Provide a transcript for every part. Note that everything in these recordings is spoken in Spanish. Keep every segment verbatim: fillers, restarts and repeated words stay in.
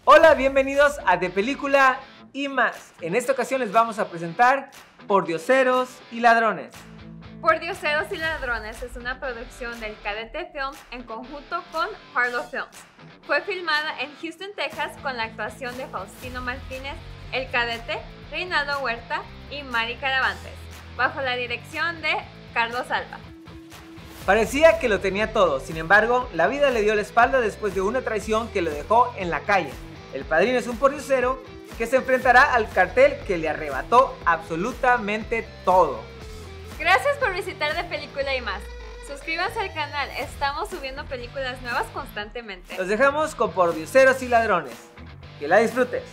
Hola, bienvenidos a De Película y Más. En esta ocasión les vamos a presentar Pordioseros y Ladrones. Pordioseros y Ladrones es una producción del Cadete Films en conjunto con Harlow Films. Fue filmada en Houston, Texas, con la actuación de Faustino Martínez, El Cadete, Reinaldo Huerta y Mari Caravantes, bajo la dirección de Carlos Alba. Parecía que lo tenía todo, sin embargo, la vida le dio la espalda después de una traición que lo dejó en la calle. El padrino es un pordiosero que se enfrentará al cartel que le arrebató absolutamente todo. Gracias por visitar De Película y Más. Suscríbanse al canal, estamos subiendo películas nuevas constantemente. Los dejamos con Pordioseros y Ladrones. Que la disfrutes.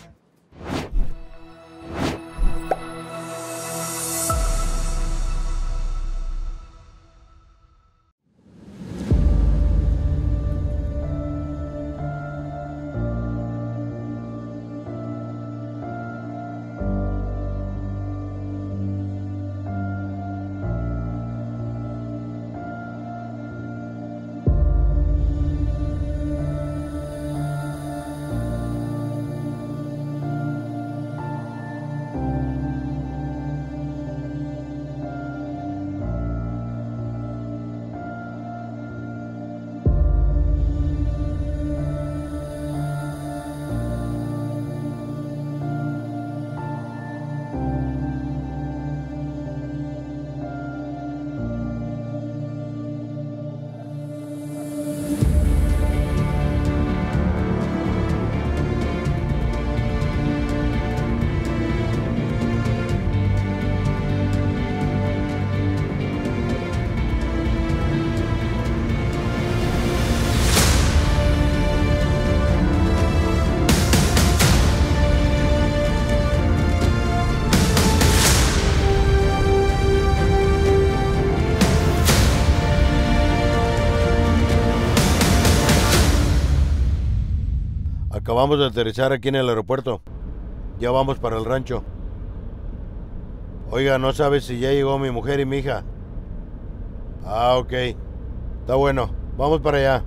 Acabamos de aterrizar aquí en el aeropuerto. Ya vamos para el rancho. Oiga, ¿no sabes si ya llegó mi mujer y mi hija? Ah, ok. Está bueno. Vamos para allá.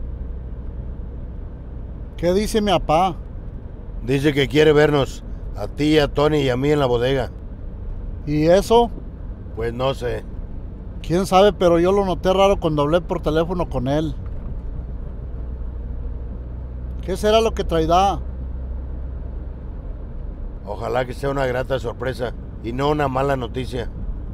¿Qué dice mi papá? Dice que quiere vernos. A ti, a Tony y a mí en la bodega. ¿Y eso? Pues no sé. ¿Quién sabe? Pero yo lo noté raro cuando hablé por teléfono con él. ¿Qué será lo que traerá? Ojalá que sea una grata sorpresa y no una mala noticia.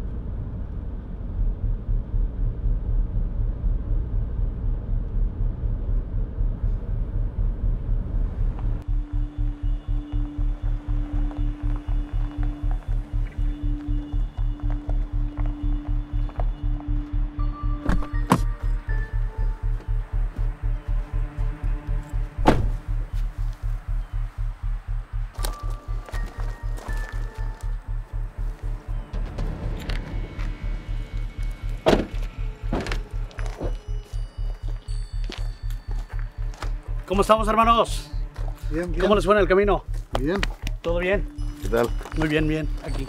¿Cómo estamos, hermanos? Bien, bien. ¿Cómo les fue en el camino? Bien. ¿Todo bien? ¿Qué tal? Muy bien, bien, aquí.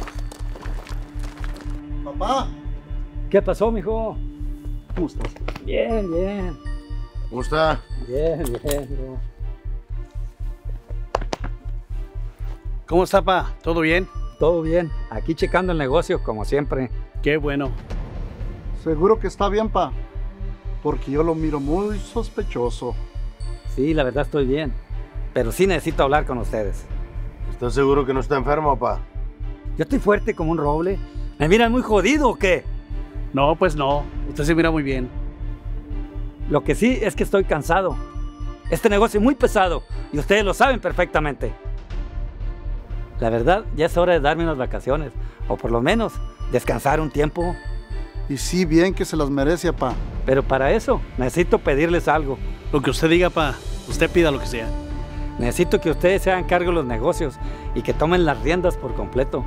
Papá. ¿Qué pasó, mijo? ¿Cómo estás? Bien, bien. ¿Cómo está? Bien, bien, bien. ¿Cómo está, pa? ¿Todo bien? Todo bien. Aquí checando el negocio, como siempre. Qué bueno. Seguro que está bien, pa. Porque yo lo miro muy sospechoso. Sí, la verdad estoy bien. Pero sí necesito hablar con ustedes. ¿Estás seguro que no está enfermo, papá? Yo estoy fuerte como un roble. ¿Me miran muy jodido o qué? No, pues no. Usted se mira muy bien. Lo que sí es que estoy cansado. Este negocio es muy pesado y ustedes lo saben perfectamente. La verdad, ya es hora de darme unas vacaciones. O por lo menos, descansar un tiempo. Y sí, bien que se las merece, papá. Pero para eso, necesito pedirles algo. Lo que usted diga, pa. Usted pida lo que sea. Necesito que ustedes se hagan cargo de los negocios y que tomen las riendas por completo.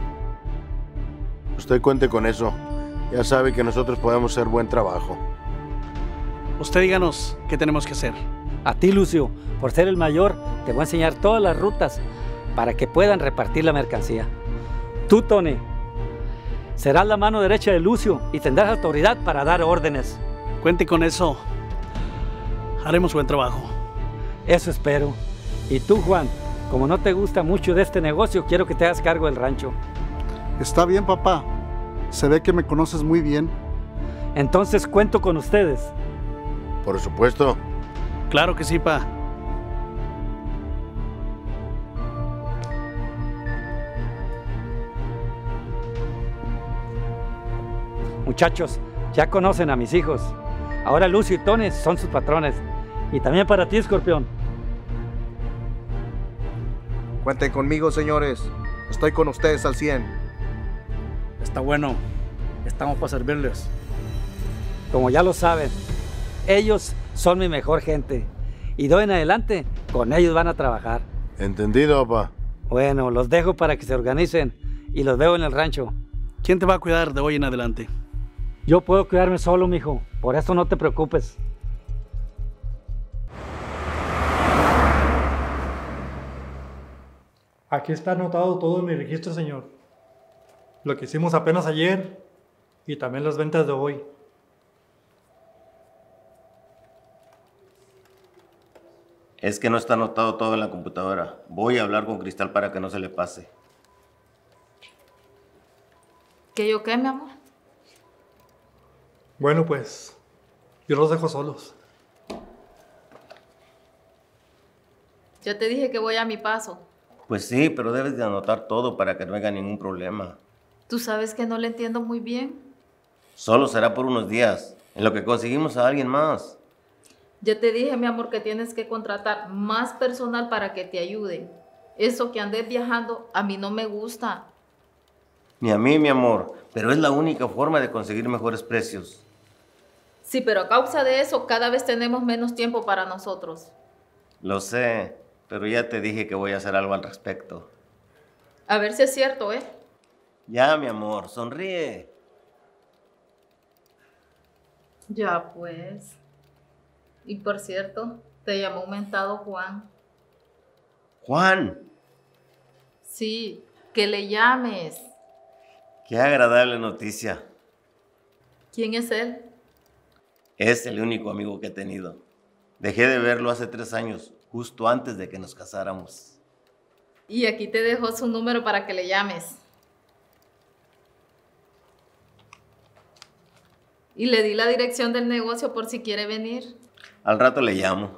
Usted cuente con eso. Ya sabe que nosotros podemos hacer buen trabajo. Usted díganos qué tenemos que hacer. A ti, Lucio, por ser el mayor, te voy a enseñar todas las rutas para que puedan repartir la mercancía. Tú, Tony, serás la mano derecha de Lucio y tendrás autoridad para dar órdenes. Cuente con eso. Haremos buen trabajo. Eso espero. Y tú, Juan, como no te gusta mucho de este negocio, quiero que te hagas cargo del rancho. Está bien, papá. Se ve que me conoces muy bien. Entonces cuento con ustedes. Por supuesto. Claro que sí, pa. Muchachos, ya conocen a mis hijos. Ahora Lucio y Tony son sus patrones. Y también para ti, Escorpión. Cuenten conmigo, señores. Estoy con ustedes al cien. Está bueno. Estamos para servirles. Como ya lo saben, ellos son mi mejor gente. Y de hoy en adelante, con ellos van a trabajar. Entendido, papá. Bueno, los dejo para que se organicen y los veo en el rancho. ¿Quién te va a cuidar de hoy en adelante? Yo puedo cuidarme solo, mijo. Por eso no te preocupes. Aquí está anotado todo en mi registro, señor. Lo que hicimos apenas ayer y también las ventas de hoy. Es que no está anotado todo en la computadora. Voy a hablar con Cristal para que no se le pase. ¿Qué yo qué, mi amor? Bueno, pues, yo los dejo solos. Yo te dije que voy a mi paso. Pues sí, pero debes de anotar todo para que no haya ningún problema. Tú sabes que no le entiendo muy bien. Solo será por unos días, en lo que conseguimos a alguien más. Yo te dije, mi amor, que tienes que contratar más personal para que te ayuden. Eso que andes viajando, a mí no me gusta. Ni a mí, mi amor, pero es la única forma de conseguir mejores precios. Sí, pero a causa de eso, cada vez tenemos menos tiempo para nosotros. Lo sé, pero ya te dije que voy a hacer algo al respecto. A ver si es cierto, ¿eh? Ya, mi amor, sonríe. Ya, pues. Y por cierto, te llamó aumentado Juan. Juan, Sí, que le llames. qué agradable noticia. ¿Quién es él? Es el único amigo que he tenido. Dejé de verlo hace tres años, justo antes de que nos casáramos. Y aquí te dejo su número para que le llames. Y le di la dirección del negocio por si quiere venir. Al rato le llamo.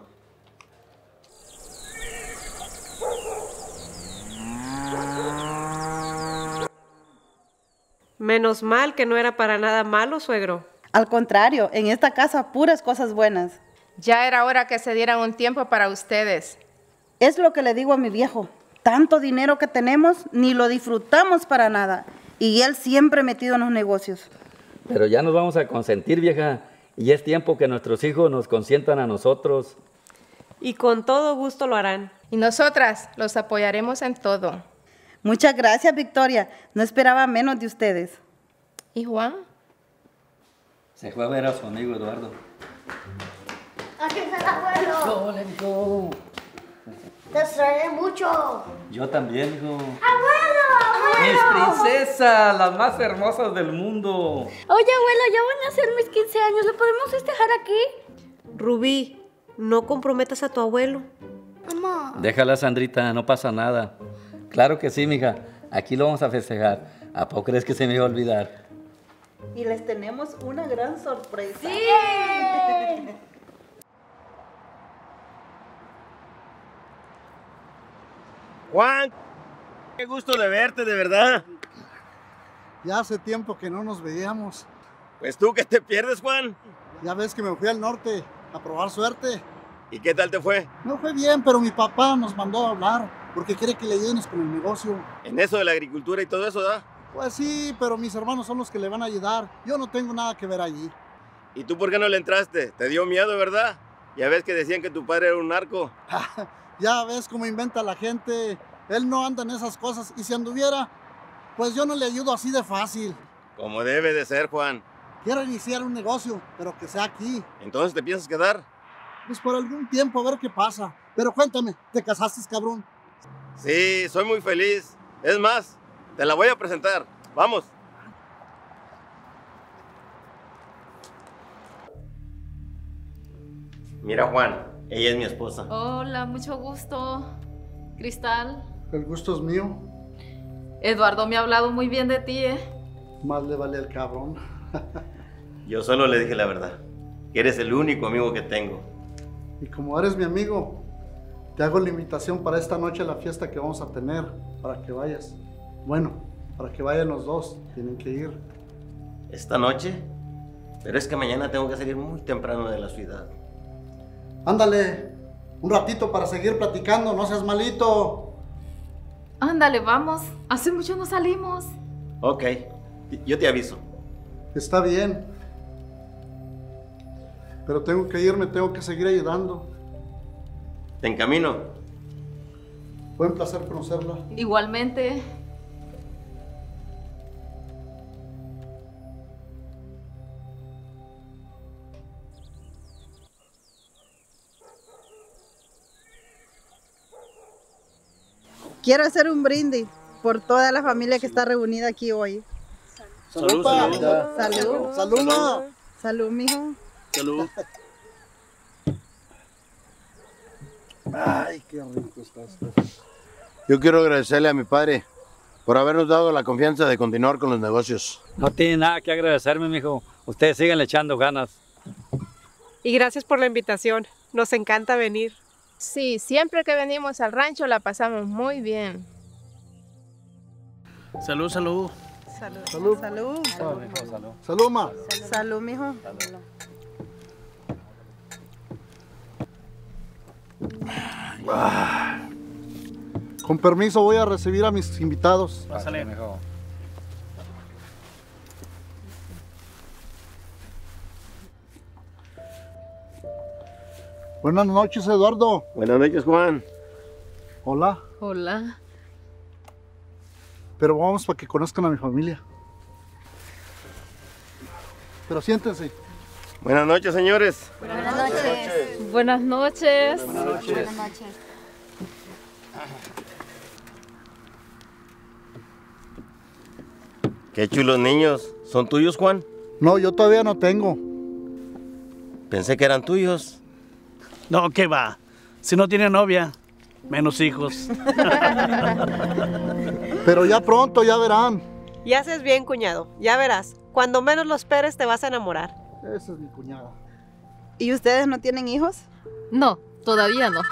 Menos mal que no era para nada malo, suegro. Al contrario, en esta casa puras cosas buenas. Ya era hora que se dieran un tiempo para ustedes. Es lo que le digo a mi viejo. Tanto dinero que tenemos, ni lo disfrutamos para nada. Y él siempre metido en los negocios. Pero ya nos vamos a consentir, vieja. Y es tiempo que nuestros hijos nos consientan a nosotros. Y con todo gusto lo harán. Y nosotras los apoyaremos en todo. Muchas gracias, Victoria. No esperaba menos de ustedes. ¿Y Juan? Se fue a ver a su amigo Eduardo. Aquí está el abuelo. Hola, hijo. Te extrañé mucho. Yo también, hijo. ¡Abuelo! Mis ¡Abuelo! princesas, las más hermosas del mundo. Oye, abuelo, ya van a ser mis quince años. ¿Lo podemos festejar aquí? Rubí, no comprometas a tu abuelo. Mamá. Déjala, Sandrita, no pasa nada. Claro que sí, mija. Aquí lo vamos a festejar. ¿A poco crees que se me iba a olvidar? Y les tenemos una gran sorpresa. ¡Sí! Juan, qué gusto de verte, de verdad. Ya hace tiempo que no nos veíamos. Pues tú, ¿qué te pierdes, Juan? Ya ves que me fui al norte a probar suerte. ¿Y qué tal te fue? No fue bien, pero mi papá nos mandó a hablar porque quiere que le ayudemos con el negocio. En eso de la agricultura y todo eso, ¿da? Pues sí, pero mis hermanos son los que le van a ayudar. Yo no tengo nada que ver allí. ¿Y tú por qué no le entraste? ¿Te dio miedo, verdad? Ya ves que decían que tu padre era un narco. Ya ves cómo inventa la gente. Él no anda en esas cosas. Y si anduviera, pues yo no le ayudo así de fácil. Como debe de ser, Juan. Quiero iniciar un negocio, pero que sea aquí. ¿Entonces te piensas quedar? Pues por algún tiempo, a ver qué pasa. Pero cuéntame, ¿te casaste, cabrón? Sí, soy muy feliz. Es más, te la voy a presentar. Vamos. Mira, Juan, Ella es mi esposa. Hola, mucho gusto. Cristal. El gusto es mío. Eduardo me ha hablado muy bien de ti, ¿eh? Más le vale al cabrón. Yo solo le dije la verdad, que eres el único amigo que tengo. Y como eres mi amigo, te hago la invitación para esta noche a la fiesta que vamos a tener, para que vayas. Bueno, para que vayan los dos, tienen que ir. ¿Esta noche? Pero es que mañana tengo que salir muy temprano de la ciudad. Ándale, un ratito para seguir platicando, no seas malito. Ándale, vamos. Hace mucho no salimos. Ok, yo te aviso. Está bien. Pero tengo que irme, tengo que seguir ayudando. Te encamino. Fue un placer conocerla. Igualmente. Quiero hacer un brindis por toda la familia que está reunida aquí hoy. Salud, salud. Salud. Salud, ma. Salud, mijo. Salud. Ay, qué rico estás. Yo quiero agradecerle a mi padre por habernos dado la confianza de continuar con los negocios. No tiene nada que agradecerme, mijo. Ustedes siguen echando ganas. Y gracias por la invitación. Nos encanta venir. Sí, siempre que venimos al rancho la pasamos muy bien. Salud, salud. Salud. Salud. Salud. Salud, mijo, salud. Salud, ma. Salud, mijo. Ah. Con permiso, voy a recibir a mis invitados. Pásale, mijo. Buenas noches, Eduardo. Buenas noches, Juan. Hola. Hola. Pero vamos para que conozcan a mi familia. Pero siéntense. Buenas noches, señores. Buenas noches. Buenas noches. Buenas noches. Buenas noches. Qué chulos niños. ¿Son tuyos, Juan? No, yo todavía no tengo. Pensé que eran tuyos. No, ¿qué va? Si no tiene novia, menos hijos. Pero ya pronto, ya verán. Y haces bien, cuñado. Ya verás. Cuando menos lo esperes te vas a enamorar. Esa es mi cuñada. ¿Y ustedes no tienen hijos? No, todavía no.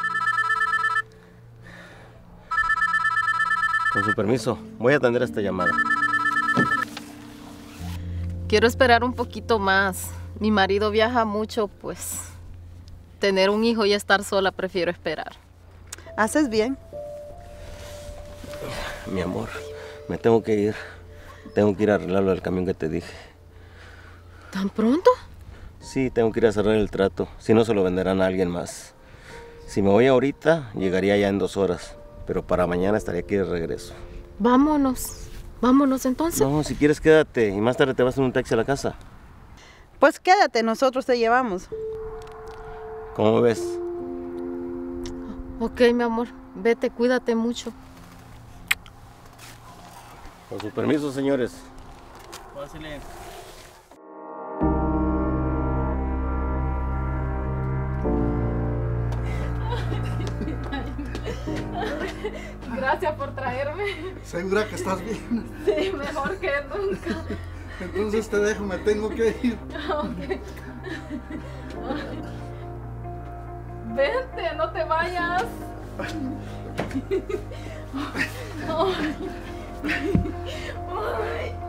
Con su permiso, voy a atender esta llamada. Quiero esperar un poquito más. Mi marido viaja mucho, pues tener un hijo y estar sola prefiero esperar. Haces bien. Mi amor, me tengo que ir. Tengo que ir a arreglar lo del camión que te dije. ¿Tan pronto? Sí, tengo que ir a cerrar el trato. Si no, se lo venderán a alguien más. Si me voy ahorita, llegaría ya en dos horas. Pero para mañana estaría aquí de regreso. Vámonos. Vámonos entonces. No, si quieres quédate y más tarde te vas en un taxi a la casa. Pues quédate, nosotros te llevamos. ¿Cómo ves? Ok, mi amor. Vete, cuídate mucho. Con su permiso, señores. Pásale. Gracias por traerme. ¿Segura que estás bien? Sí, mejor que nunca. Entonces te dejo, me tengo que ir. Okay. Vente, no te vayas. Ay.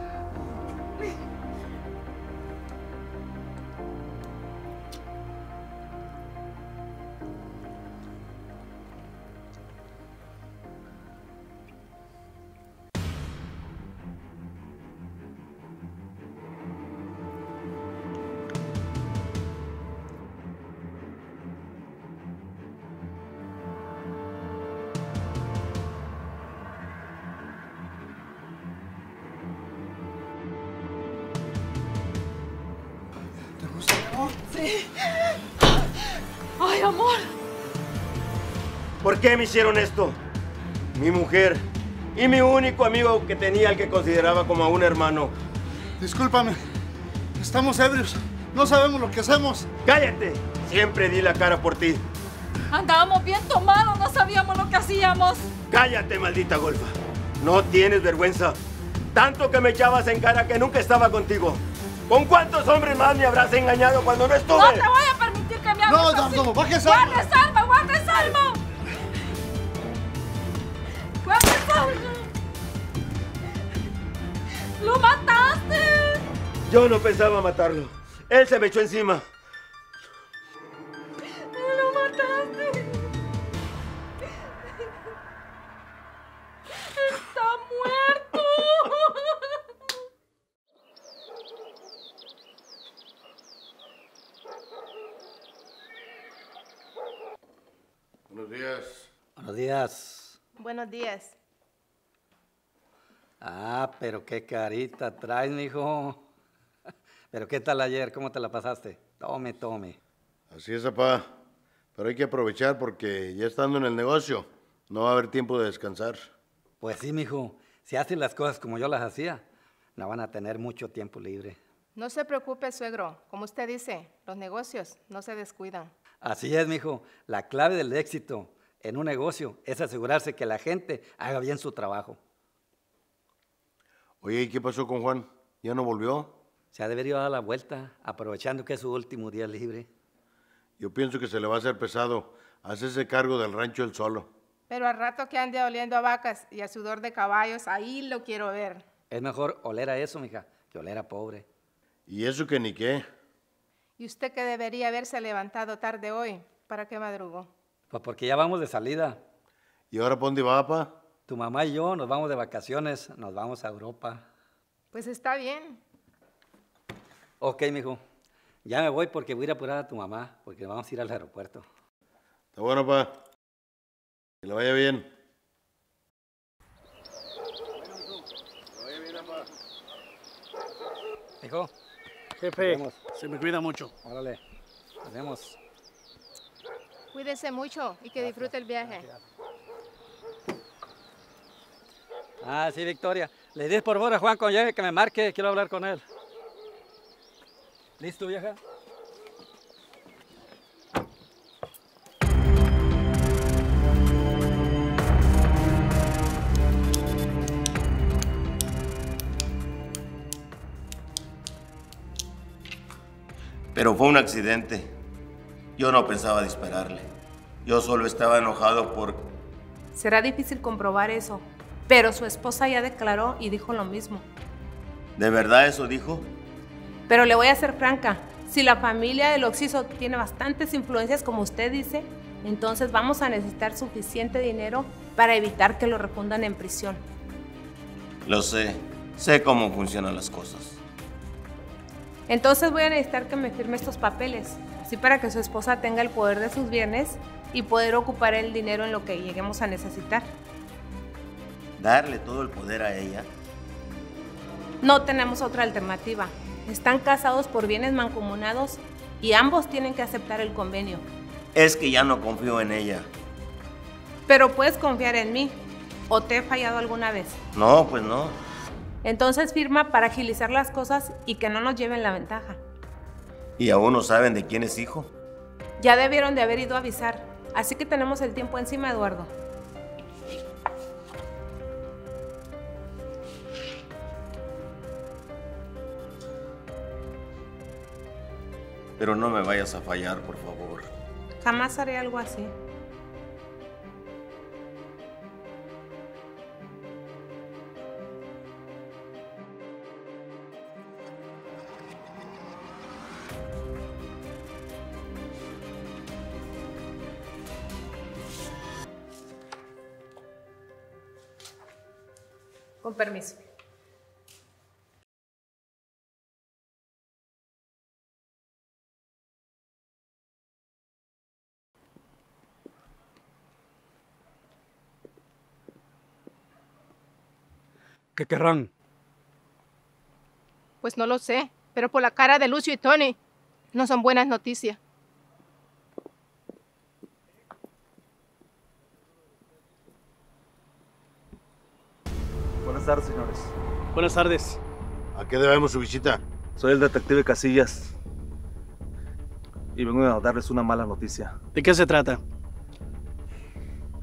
Sí. Ay, amor. ¿Por qué me hicieron esto? Mi mujer y mi único amigo que tenía, al que consideraba como a un hermano. Discúlpame, estamos ebrios, no sabemos lo que hacemos. ¡Cállate! Siempre di la cara por ti. Andábamos bien tomados, no sabíamos lo que hacíamos. Cállate, maldita golfa. No tienes vergüenza. Tanto que me echabas en cara que nunca estaba contigo. ¿Con cuántos hombres más me habrás engañado cuando no estuve? No te voy a permitir que me hables No, así. no, baje esa arma. ¡Guarda esa arma, guarda esa arma! ¡Guarda esa arma! ¡Lo mataste! Yo no pensaba matarlo. Él se me echó encima. ¡Lo mataste! ¡Está muerto! Buenos días. Buenos días. Buenos días. Ah, pero qué carita traes, mijo. Pero qué tal ayer, ¿cómo te la pasaste? Tome, tome. Así es, papá. Pero hay que aprovechar porque ya estando en el negocio, no va a haber tiempo de descansar. Pues sí, mijo. Si haces las cosas como yo las hacía, no van a tener mucho tiempo libre. No se preocupe, suegro. Como usted dice, los negocios no se descuidan. Así es, mijo. La clave del éxito en un negocio es asegurarse que la gente haga bien su trabajo. Oye, ¿y qué pasó con Juan? ¿Ya no volvió? Se ha debido dar la vuelta, aprovechando que es su último día libre. Yo pienso que se le va a hacer pesado hacerse cargo del rancho él solo. Pero al rato que ande oliendo a vacas y a sudor de caballos, ahí lo quiero ver. Es mejor oler a eso, mija, que oler a pobre. ¿Y eso que ni qué? ¿Y usted que debería haberse levantado tarde hoy? ¿Para qué madrugó? Pues porque ya vamos de salida. ¿Y ahora por dónde va, papá? Tu mamá y yo nos vamos de vacaciones, nos vamos a Europa. Pues está bien. Ok, mijo. Ya me voy porque voy a ir a apurar a tu mamá, porque vamos a ir al aeropuerto. Está bueno, papá. Que le vaya bien. Que le vaya bien, papá. Hijo. Jefe, se me cuida mucho. Órale, nos vemos. Cuídense mucho y que disfrute el viaje. Ah, sí, Victoria. Le dices por favor a Juan cuando llegue que me marque, quiero hablar con él. ¿Listo, vieja? Pero fue un accidente. Yo no pensaba dispararle. Yo solo estaba enojado por... Será difícil comprobar eso, pero su esposa ya declaró y dijo lo mismo. ¿De verdad eso dijo? Pero le voy a ser franca, si la familia del Oxiso tiene bastantes influencias como usted dice, entonces vamos a necesitar suficiente dinero para evitar que lo refundan en prisión. Lo sé. Sé cómo funcionan las cosas. Entonces voy a necesitar que me firme estos papeles, así para que su esposa tenga el poder de sus bienes y poder ocupar el dinero en lo que lleguemos a necesitar. ¿Darle todo el poder a ella? No tenemos otra alternativa. Están casados por bienes mancomunados y ambos tienen que aceptar el convenio. Es que ya no confío en ella. Pero puedes confiar en mí. ¿O te he fallado alguna vez? No, pues no. Entonces firma para agilizar las cosas y que no nos lleven la ventaja. ¿Y aún no saben de quién es hijo? Ya debieron de haber ido a avisar, así que tenemos el tiempo encima, Eduardo. Pero no me vayas a fallar, por favor. Jamás haré algo así. Con permiso. ¿Qué querrán? Pues no lo sé, pero por la cara de Lucio y Tony, no son buenas noticias. Buenas tardes, señores. Buenas tardes. ¿A qué debemos su visita? Soy el detective Casillas y vengo a darles una mala noticia. ¿De qué se trata?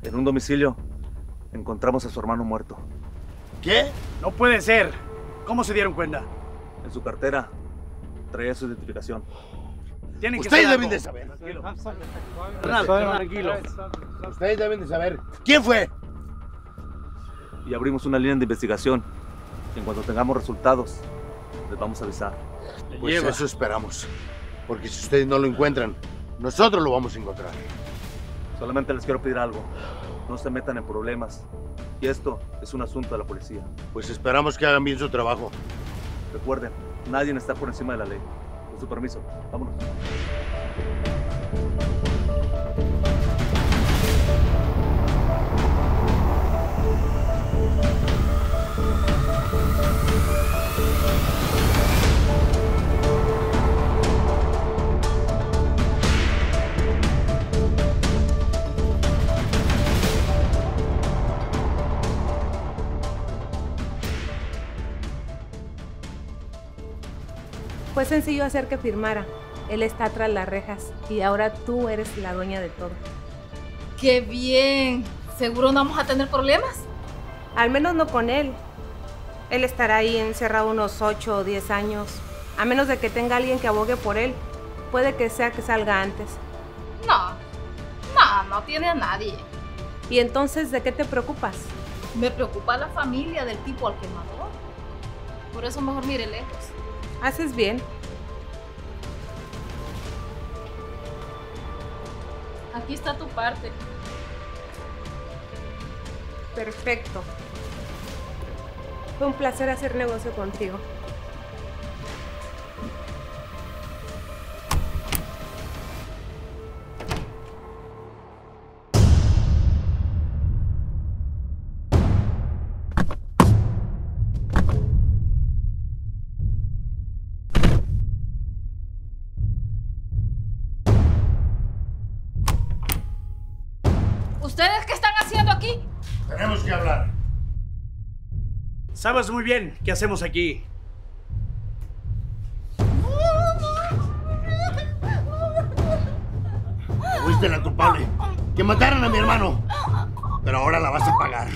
En un domicilio encontramos a su hermano muerto. ¿Qué? No puede ser. ¿Cómo se dieron cuenta? En su cartera traía su identificación. Tienen que Ustedes ser deben algo. de saber. Tranquilo. Tranquilo. Ustedes deben de saber. ¿Quién fue? Y abrimos una línea de investigación. En cuanto tengamos resultados, les vamos a avisar. Pues Lleva. eso esperamos. Porque si ustedes no lo encuentran, nosotros lo vamos a encontrar. Solamente les quiero pedir algo. No se metan en problemas. Y esto es un asunto de la policía. Pues esperamos que hagan bien su trabajo. Recuerden, nadie está por encima de la ley. Con su permiso, vámonos. Fue sencillo hacer que firmara. Él está tras las rejas y ahora tú eres la dueña de todo. ¡Qué bien! ¿Seguro no vamos a tener problemas? Al menos no con él. Él estará ahí encerrado unos ocho o diez años. A menos de que tenga alguien que abogue por él. Puede que sea que salga antes. No, no, no tiene a nadie. ¿Y entonces de qué te preocupas? Me preocupa la familia del tipo al que mató. Por eso mejor mire lejos. Haces bien. Aquí está tu parte. Perfecto. Fue un placer hacer negocio contigo. ¿Ustedes qué están haciendo aquí? Tenemos que hablar. Sabes muy bien qué hacemos aquí. Fuiste la culpable. Que mataron a mi hermano. Pero ahora la vas a pagar.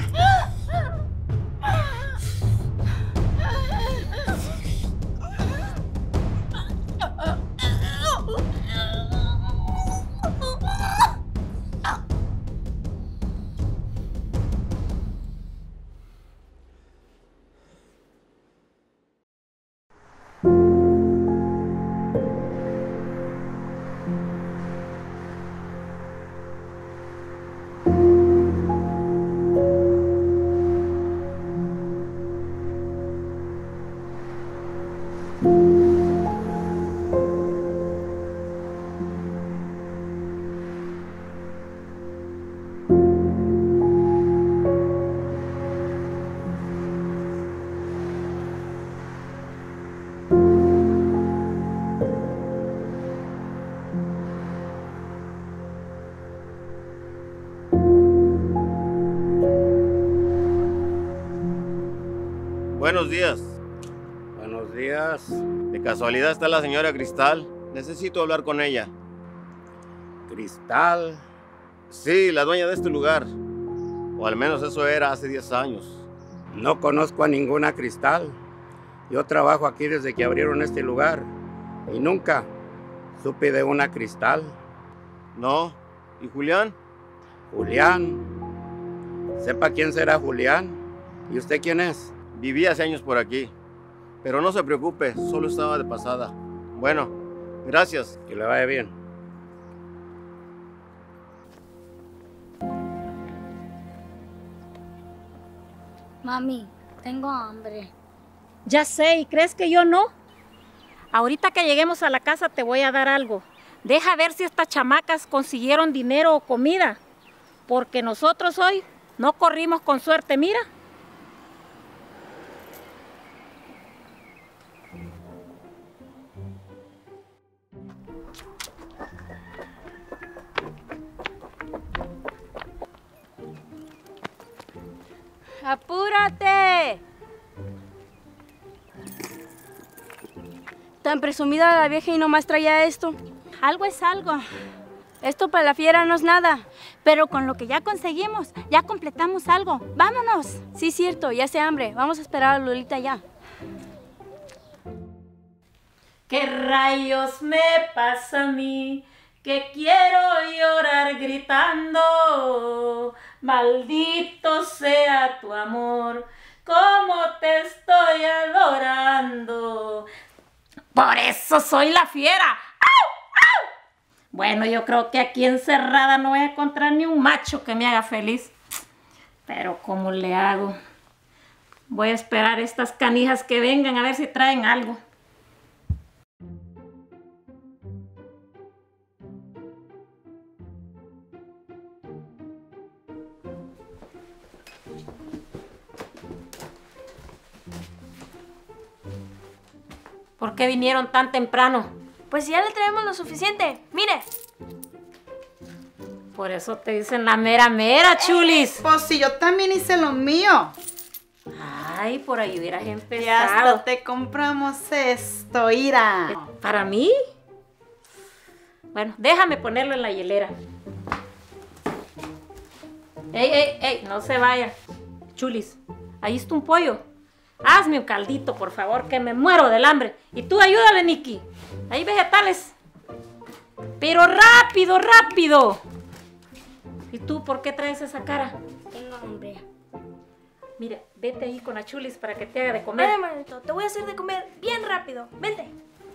Buenos días. Buenos días. ¿De casualidad está la señora Cristal? Necesito hablar con ella. ¿Cristal? Sí, la dueña de este lugar. O al menos eso era hace diez años. No conozco a ninguna Cristal. Yo trabajo aquí desde que abrieron este lugar. Y nunca supe de una Cristal. No. ¿Y Julián? Julián. Sepa quién será Julián. ¿Y usted quién es? Viví hace años por aquí. Pero no se preocupe, solo estaba de pasada. Bueno, gracias. Que le vaya bien. Mami, tengo hambre. Ya sé, ¿y crees que yo no? Ahorita que lleguemos a la casa te voy a dar algo. Deja ver si estas chamacas consiguieron dinero o comida. Porque nosotros hoy no corrimos con suerte, mira. ¡Apúrate! Tan presumida la vieja y nomás traía esto. Algo es algo. Esto para la fiera no es nada. Pero con lo que ya conseguimos, ya completamos algo. ¡Vámonos! Sí, cierto, ya hace hambre. Vamos a esperar a Lolita ya. ¿Qué rayos me pasa a mí? Que quiero llorar gritando. Maldito sea tu amor, cómo te estoy adorando. Por eso soy la fiera. ¡Au! ¡Au! Bueno, yo creo que aquí encerrada no voy a encontrar ni un macho que me haga feliz. Pero ¿cómo le hago? Voy a esperar estas canijas que vengan a ver si traen algo. ¿Por qué vinieron tan temprano? Pues ya le traemos lo suficiente. ¡Mire! Por eso te dicen la mera mera, chulis. Eh, pues si yo también hice lo mío. Ay, por ahí hubieras empezado. Y hasta te compramos esto, Ira. ¿Para mí? Bueno, déjame ponerlo en la hielera. ¡Ey, ey, ey! No se vayan. Chulis, ahí está un pollo. Hazme un caldito, por favor, que me muero del hambre. Y tú ayúdale, Nikki. Hay vegetales. Pero rápido, rápido. ¿Y tú por qué traes esa cara? Tengo hambre. Mira, vete ahí con la Chulis para que te haga de comer. Ven, manito, te voy a hacer de comer bien rápido. Vente.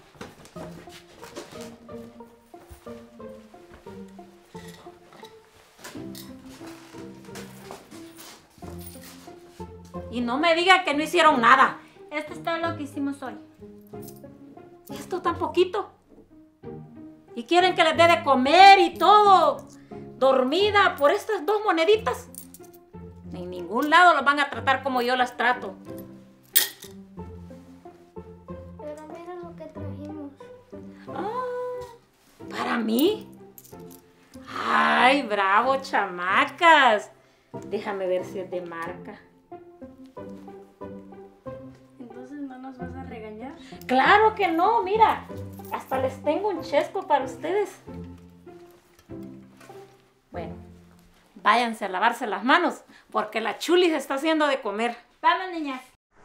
Y no me digan que no hicieron nada. Esto es todo lo que hicimos hoy. Esto tan poquito. Y quieren que les dé de comer y todo. Dormida por estas dos moneditas. En ningún lado las van a tratar como yo las trato. Pero mira lo que trajimos. Ah, ¿para mí? Ay, bravo, chamacas. Déjame ver si es de marca. ¿Vas a regañar? Claro que no, mira, hasta les tengo un chesco para ustedes. Bueno, váyanse a lavarse las manos, porque la Chulis está haciendo de comer. Vamos, niñas.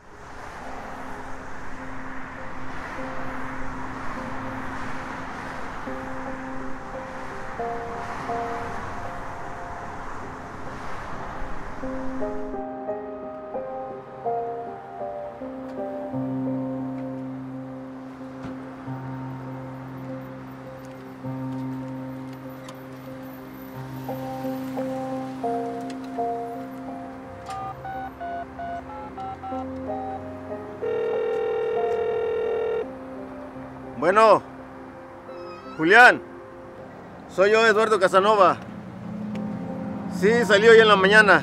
Bueno, Julián, soy yo, Eduardo Casanova. Sí, salió hoy en la mañana.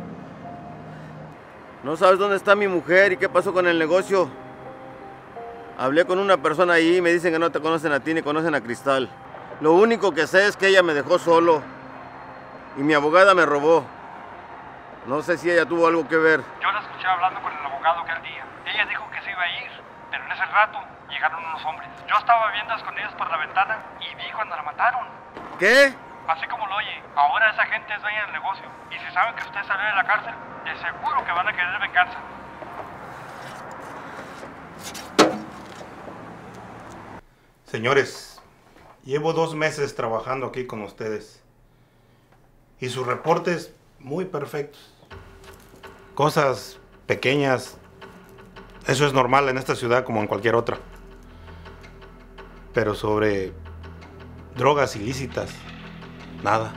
No sabes dónde está mi mujer y qué pasó con el negocio. Hablé con una persona ahí y me dicen que no te conocen a ti ni conocen a Cristal. Lo único que sé es que ella me dejó solo y mi abogada me robó. No sé si ella tuvo algo que ver. Yo la escuché hablando con el abogado aquel día. Ella dijo que se iba a ir, pero en ese rato llegaron unos hombres. Yo estaba viendo a escondidas por la ventana y vi cuando la mataron. ¿Qué? Así como lo oye, ahora esa gente es dueña del negocio. Y si saben que usted salió de la cárcel, de seguro que van a querer venganza. Señores, llevo dos meses trabajando aquí con ustedes. Y sus reportes muy perfectos. Cosas pequeñas. Eso es normal en esta ciudad como en cualquier otra. Pero sobre drogas ilícitas, nada.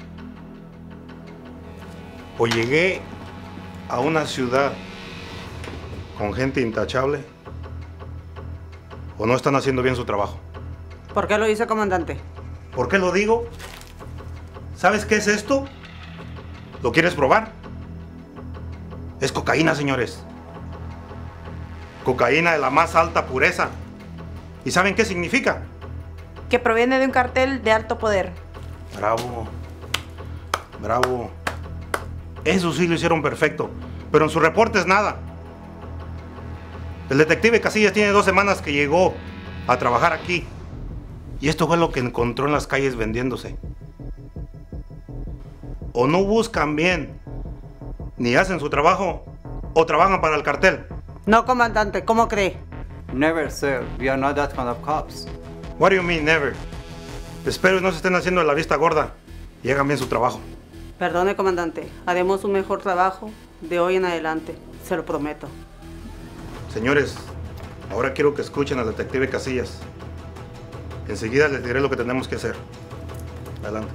O llegué a una ciudad con gente intachable, o no están haciendo bien su trabajo. ¿Por qué lo dice, comandante? ¿Por qué lo digo? ¿Sabes qué es esto? ¿Lo quieres probar? Es cocaína, señores. Cocaína de la más alta pureza. ¿Y saben qué significa? Que proviene de un cartel de alto poder. Bravo. Bravo. Eso sí lo hicieron perfecto. Pero en sus reportes nada. El detective Casillas tiene dos semanas que llegó a trabajar aquí. Y esto fue lo que encontró en las calles vendiéndose. O no buscan bien, ni hacen su trabajo, o trabajan para el cartel. No, comandante, ¿cómo cree? Never, sir. We are not that kind of cops. What do you mean, never? Espero no se estén haciendo la vista gorda y hagan bien su trabajo. Perdone, comandante. Haremos un mejor trabajo de hoy en adelante. Se lo prometo. Señores, ahora quiero que escuchen al detective Casillas. Enseguida les diré lo que tenemos que hacer. Adelante.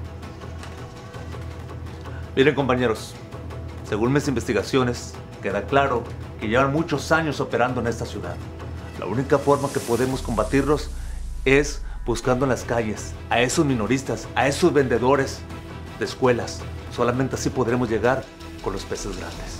Miren, compañeros, según mis investigaciones, queda claro que llevan muchos años operando en esta ciudad. La única forma que podemos combatirlos es buscando en las calles a esos minoristas, a esos vendedores de escuelas. Solamente así podremos llegar con los peces grandes.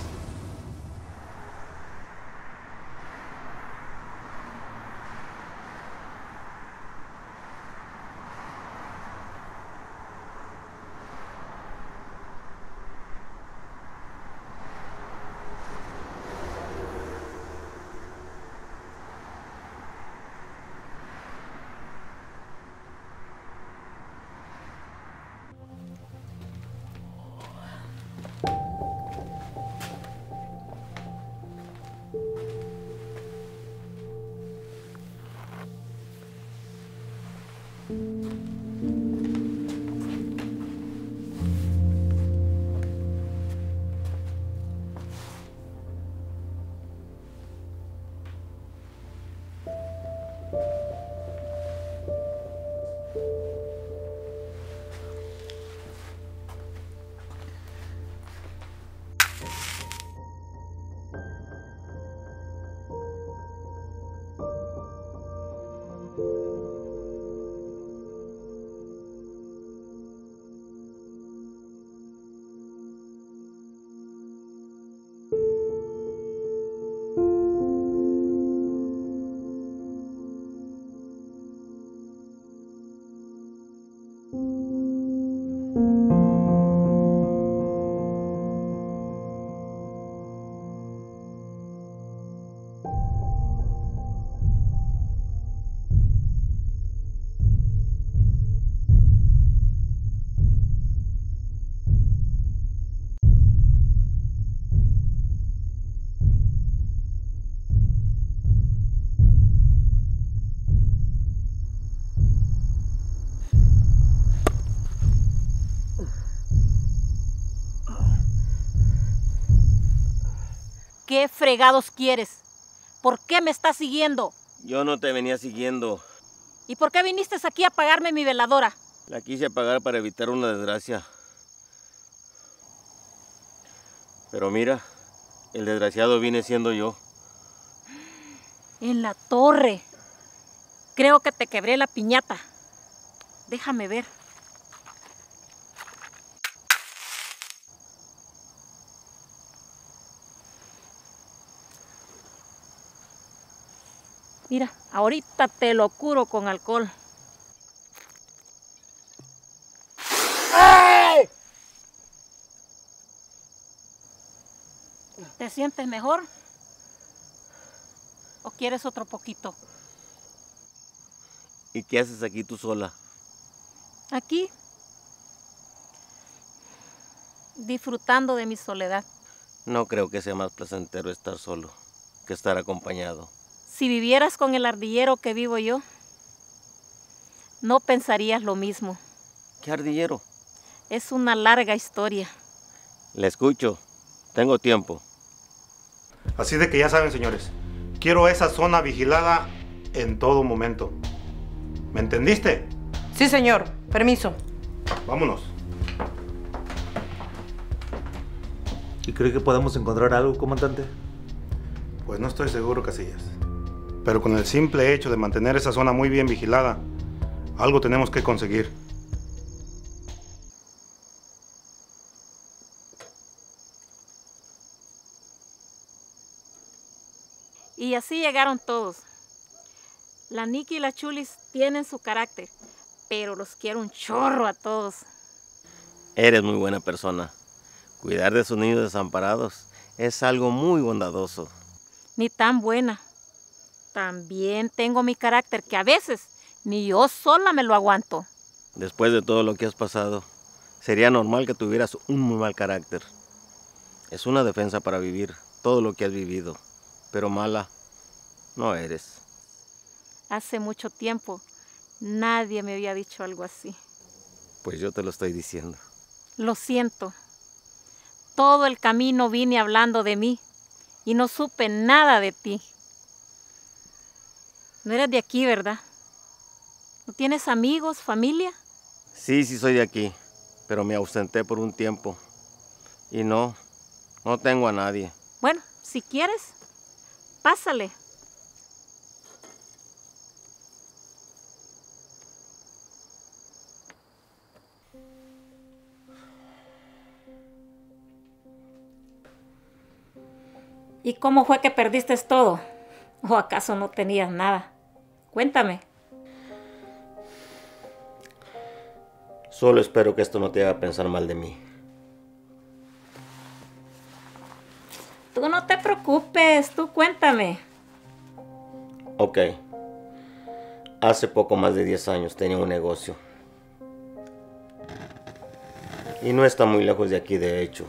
¿Qué fregados quieres? ¿Por qué me estás siguiendo? Yo no te venía siguiendo. ¿Y por qué viniste aquí a apagarme mi veladora? La quise apagar para evitar una desgracia. Pero mira, el desgraciado viene siendo yo. En la torre. Creo que te quebré la piñata. Déjame ver. Mira, ahorita te lo curo con alcohol. ¡Ay! ¿Te sientes mejor? ¿O quieres otro poquito? ¿Y qué haces aquí tú sola? Aquí, disfrutando de mi soledad. No creo que sea más placentero estar solo que estar acompañado. Si vivieras con el ardillero que vivo yo, no pensarías lo mismo. ¿Qué ardillero? Es una larga historia. Le escucho. Tengo tiempo. Así de que ya saben, señores, quiero esa zona vigilada en todo momento. ¿Me entendiste? Sí, señor. Permiso. Vámonos. ¿Y cree que podemos encontrar algo, comandante? Pues no estoy seguro, Casillas. Pero con el simple hecho de mantener esa zona muy bien vigilada, algo tenemos que conseguir. Y así llegaron todos. La Nikki y la Chulis tienen su carácter, pero los quiero un chorro a todos. Eres muy buena persona. Cuidar de sus niños desamparados es algo muy bondadoso. Ni tan buena. También tengo mi carácter, que a veces Ni yo sola me lo aguanto. Después de todo lo que has pasado, sería normal que tuvieras un muy mal carácter. Es una defensa para vivir todo lo que has vivido, pero mala no eres. Hace mucho tiempo nadie me había dicho algo así. Pues yo te lo estoy diciendo. Lo siento. Todo el camino vine hablando de mí y no supe nada de ti. No eres de aquí, ¿verdad? ¿No tienes amigos, familia? Sí, sí soy de aquí, pero me ausenté por un tiempo. Y no, no tengo a nadie. Bueno, si quieres, pásale. ¿Y cómo fue que perdiste todo? ¿O acaso no tenías nada? Cuéntame. Solo espero que esto no te haga pensar mal de mí. Tú no te preocupes, tú cuéntame. Ok. Hace poco más de diez años tenía un negocio. Y no está muy lejos de aquí, de hecho.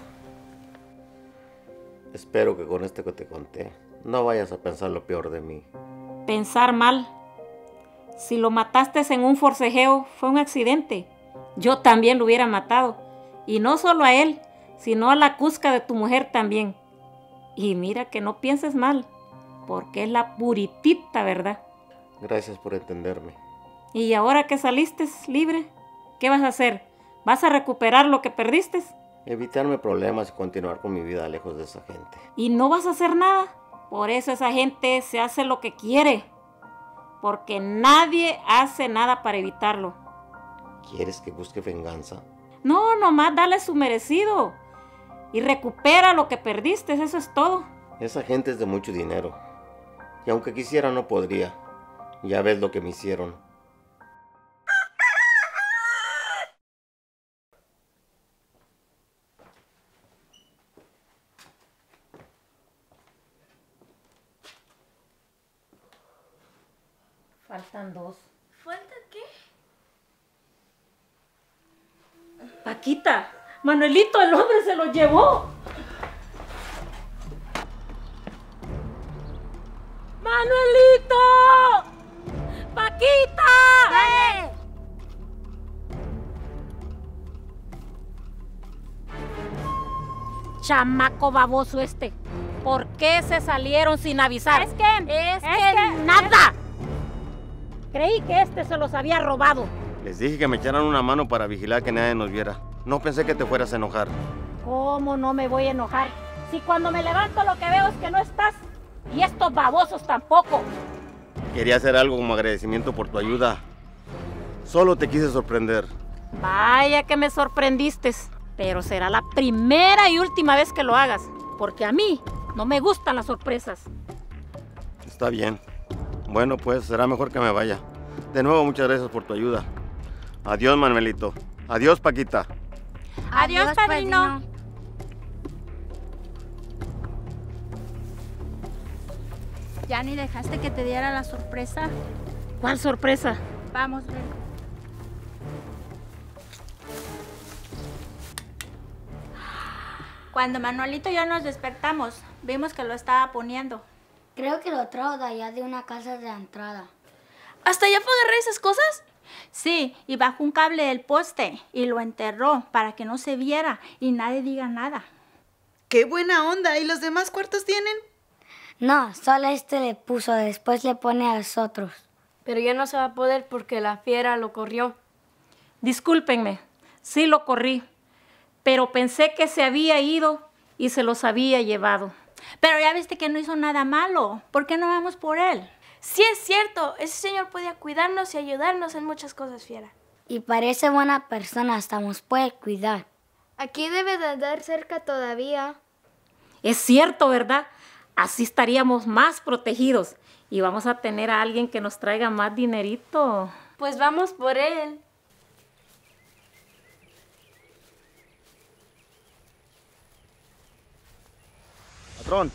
Espero que con esto que te conté, no vayas a pensar lo peor de mí. Pensar mal. Si lo mataste en un forcejeo, fue un accidente. Yo también lo hubiera matado. Y no solo a él, sino a la cusca de tu mujer también. Y mira que no pienses mal, porque es la puritita, ¿verdad? Gracias por entenderme. Y ahora que saliste libre, ¿qué vas a hacer? ¿Vas a recuperar lo que perdiste? Evitarme problemas y continuar con mi vida lejos de esa gente. Y no vas a hacer nada. Por eso esa gente se hace lo que quiere. Porque nadie hace nada para evitarlo. ¿Quieres que busque venganza? No, nomás dale su merecido. Y recupera lo que perdiste, eso es todo. Esa gente es de mucho dinero. Y aunque quisiera no podría. Ya ves lo que me hicieron. Faltan dos. ¿Falta qué? Paquita, Manuelito, el hombre se lo llevó. ¡Manuelito! ¡Paquita! ¡Dale! Chamaco baboso este. ¿Por qué se salieron sin avisar? Es que... Es, es que, que nada. Creí que este se los había robado. Les dije que me echaran una mano para vigilar que nadie nos viera. No pensé que te fueras a enojar. ¿Cómo no me voy a enojar? Si cuando me levanto lo que veo es que no estás. Y estos babosos tampoco. Quería hacer algo como agradecimiento por tu ayuda. Solo te quise sorprender. Vaya que me sorprendiste. Pero será la primera y última vez que lo hagas. Porque a mí no me gustan las sorpresas. Está bien. Bueno, pues será mejor que me vaya. De nuevo, muchas gracias por tu ayuda. Adiós, Manuelito. Adiós, Paquita. Adiós, Adiós padrino. padrino. ¿Ya ni dejaste que te diera la sorpresa? ¿Cuál sorpresa? Vamos, ven. Cuando Manuelito y yo nos despertamos, vimos que lo estaba poniendo. Creo que lo trajo de allá de una casa de entrada. ¿Hasta allá fue a agarrar esas cosas? Sí, y bajó un cable del poste y lo enterró para que no se viera y nadie diga nada. ¡Qué buena onda! ¿Y los demás cuartos tienen? No, solo este le puso, después le pone a los otros. Pero ya no se va a poder porque la fiera lo corrió. Discúlpenme, sí lo corrí, pero pensé que se había ido y se los había llevado. Pero ya viste que no hizo nada malo. ¿Por qué no vamos por él? Sí, es cierto. Ese señor podía cuidarnos y ayudarnos en muchas cosas, fiera. Y parece buena persona, hasta nos puede cuidar. Aquí debe de andar cerca todavía. Es cierto, ¿verdad? Así estaríamos más protegidos y vamos a tener a alguien que nos traiga más dinerito. Pues vamos por él. Patrón,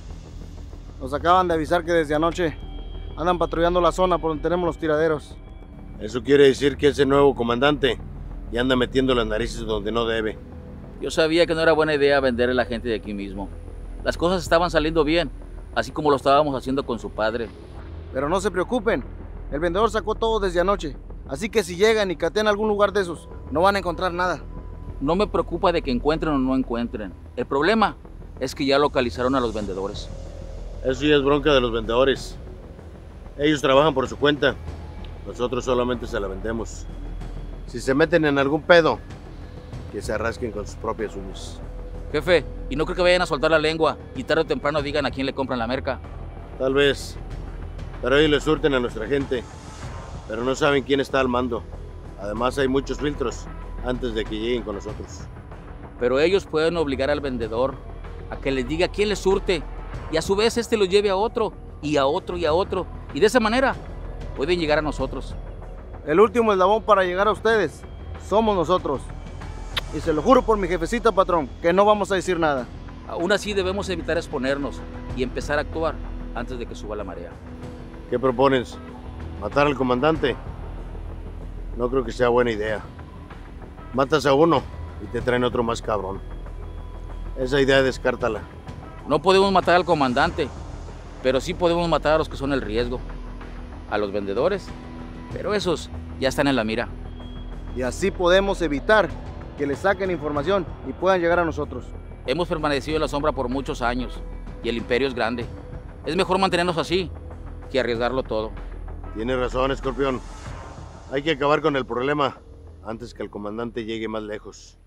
nos acaban de avisar que desde anoche andan patrullando la zona por donde tenemos los tiraderos. Eso quiere decir que ese nuevo comandante ya anda metiendo las narices donde no debe. Yo sabía que no era buena idea vender a la gente de aquí mismo. Las cosas estaban saliendo bien, así como lo estábamos haciendo con su padre. Pero no se preocupen, el vendedor sacó todo desde anoche. Así que si llegan y catean algún lugar de esos, no van a encontrar nada. No me preocupa de que encuentren o no encuentren. El problema es que ya localizaron a los vendedores. Eso ya es bronca de los vendedores. Ellos trabajan por su cuenta. Nosotros solamente se la vendemos. Si se meten en algún pedo, que se arrasquen con sus propias uñas. Jefe, y no creo que vayan a soltar la lengua y tarde o temprano digan a quién le compran la merca. Tal vez. Pero ellos le surten a nuestra gente. Pero no saben quién está al mando. Además hay muchos filtros antes de que lleguen con nosotros. Pero ellos pueden obligar al vendedor a que les diga quién les surte y a su vez este lo lleve a otro y a otro y a otro. Y de esa manera pueden llegar a nosotros. El último eslabón para llegar a ustedes somos nosotros. Y se lo juro por mi jefecita, patrón, que no vamos a decir nada. Aún así debemos evitar exponernos y empezar a actuar antes de que suba la marea. ¿Qué propones? ¿Matar al comandante? No creo que sea buena idea. Matas a uno y te traen otro más cabrón. Esa idea descártala. No podemos matar al comandante, pero sí podemos matar a los que son el riesgo. A los vendedores, pero esos ya están en la mira. Y así podemos evitar que les saquen información y puedan llegar a nosotros. Hemos permanecido en la sombra por muchos años y el imperio es grande. Es mejor mantenernos así que arriesgarlo todo. Tienes razón, Escorpión. Hay que acabar con el problema antes que el comandante llegue más lejos.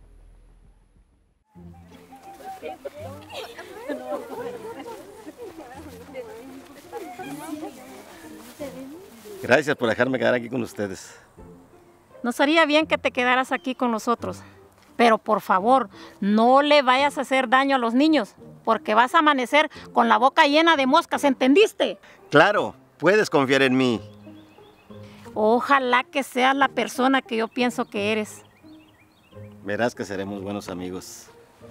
Gracias por dejarme quedar aquí con ustedes. Nos haría bien que te quedaras aquí con nosotros. Pero por favor, no le vayas a hacer daño a los niños, porque vas a amanecer con la boca llena de moscas, ¿entendiste? Claro, puedes confiar en mí. Ojalá que seas la persona que yo pienso que eres. Verás que seremos buenos amigos.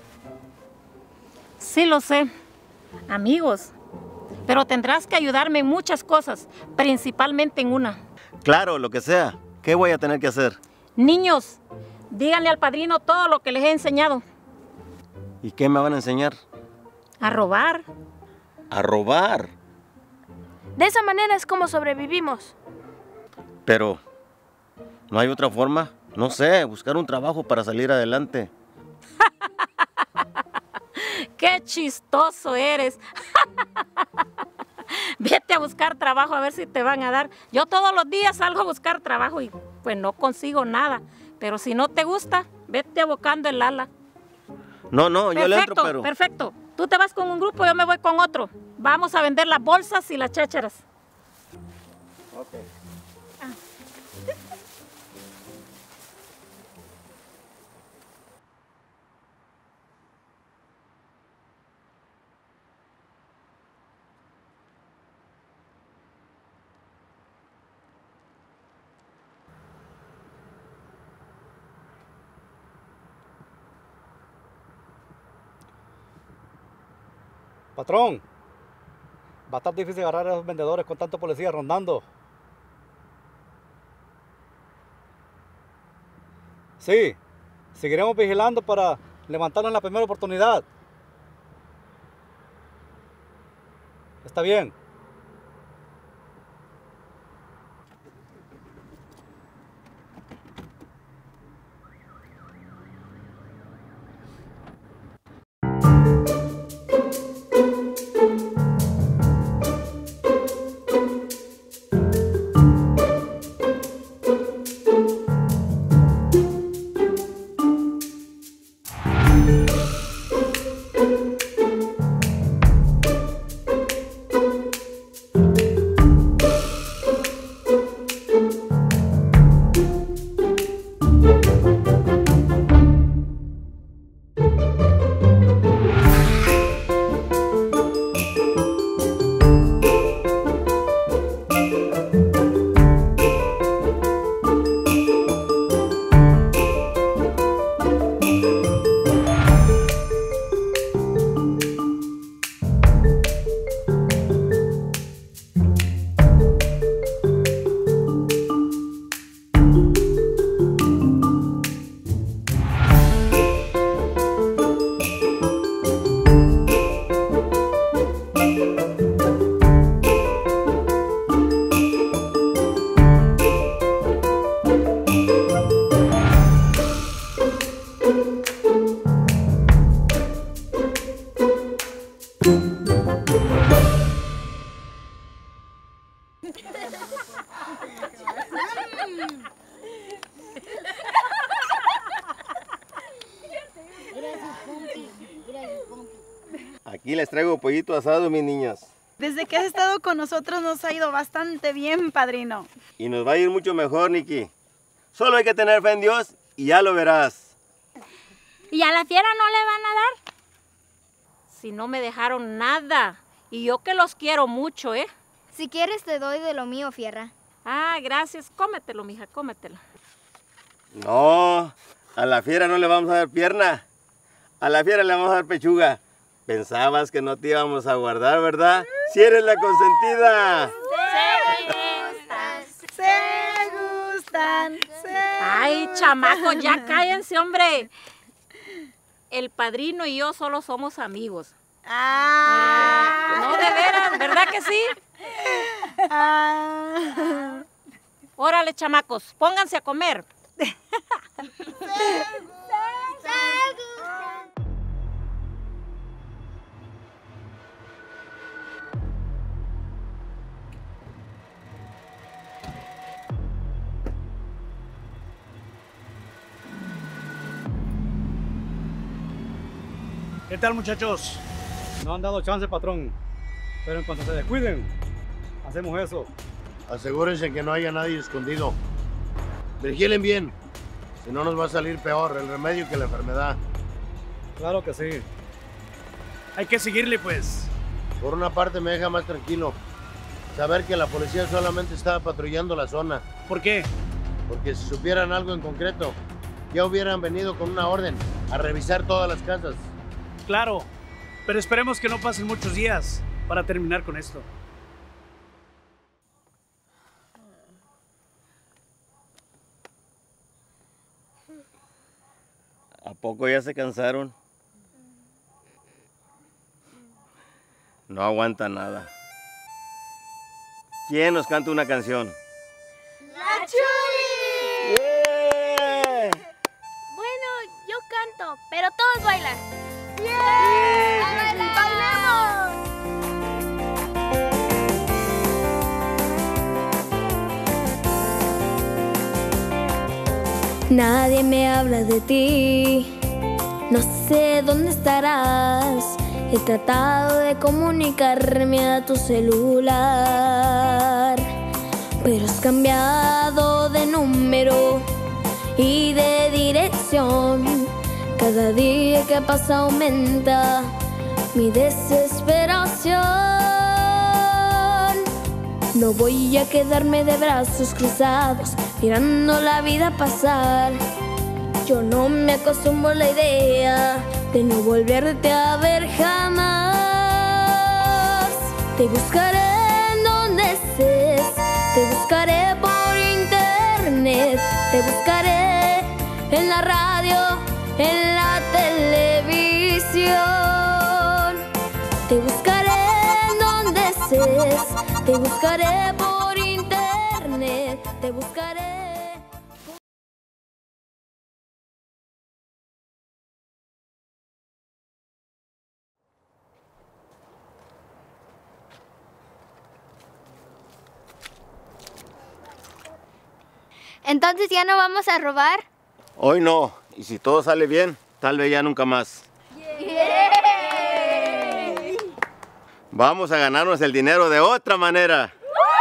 Sí, lo sé. Amigos. Pero tendrás que ayudarme en muchas cosas, principalmente en una. Claro, lo que sea. ¿Qué voy a tener que hacer? Niños, díganle al padrino todo lo que les he enseñado. ¿Y qué me van a enseñar? A robar. ¿A robar? De esa manera es como sobrevivimos. Pero, ¿no hay otra forma? No sé, buscar un trabajo para salir adelante. ¡Qué chistoso eres! Vete a buscar trabajo a ver si te van a dar. Yo todos los días salgo a buscar trabajo y pues no consigo nada. Pero si no te gusta, vete abocando el ala. No, no, yo le entro, pero... Perfecto, tú te vas con un grupo, yo me voy con otro. Vamos a vender las bolsas y las chácharas. Ok. Ah. Patrón, va a estar difícil agarrar a esos vendedores con tanto policía rondando. Sí, seguiremos vigilando para levantarnos en la primera oportunidad. Está bien. Aquí les traigo pollito asado, mis niñas. Desde que has estado con nosotros nos ha ido bastante bien, padrino. Y nos va a ir mucho mejor, Nikki. Solo hay que tener fe en Dios y ya lo verás. ¿Y a la fiera no le van a dar? Si no me dejaron nada. Y yo que los quiero mucho, ¿eh? Si quieres te doy de lo mío, fierra. Ah, gracias. Cómetelo, mija, cómetelo. No, a la fiera no le vamos a dar pierna. A la fiera le vamos a dar pechuga. Pensabas que no te íbamos a guardar, ¿verdad? ¡Si eres la consentida! Se gustan, se Ay, chamacos, ya cállense, hombre. El padrino y yo solo somos amigos. Ah. No, de veras, ¿verdad que sí? Ah. Órale, chamacos, pónganse a comer. ¿Qué tal, muchachos? No han dado chance, patrón. Pero en cuanto se descuiden, hacemos eso. Asegúrense que no haya nadie escondido. Vigilen bien. Si no, nos va a salir peor el remedio que la enfermedad. Claro que sí. Hay que seguirle, pues. Por una parte me deja más tranquilo saber que la policía solamente estaba patrullando la zona. ¿Por qué? Porque si supieran algo en concreto, ya hubieran venido con una orden a revisar todas las casas. Claro, pero esperemos que no pasen muchos días para terminar con esto. ¿A poco ya se cansaron? No aguanta nada. ¿Quién nos canta una canción? ¡La Chuli! ¡Yeah! Bueno, yo canto, pero todos bailan. ¡Bien! ¡A bailar! ¡Bailemos! Nadie me habla de ti, no sé dónde estarás. He tratado de comunicarme a tu celular, pero has cambiado de número y de dirección. Cada día que pasa aumenta mi desesperación. No voy a quedarme de brazos cruzados mirando la vida pasar. Yo no me acostumbro a la idea de no volverte a ver jamás. Te buscaré en donde estés, te buscaré por internet, te buscaré en la radio, en la televisión. Te buscaré en donde estés, te buscaré por internet, te buscaré. Entonces ya no vamos a robar. Hoy no, y si todo sale bien, tal vez ya nunca más. ¡Yay! Vamos a ganarnos el dinero de otra manera.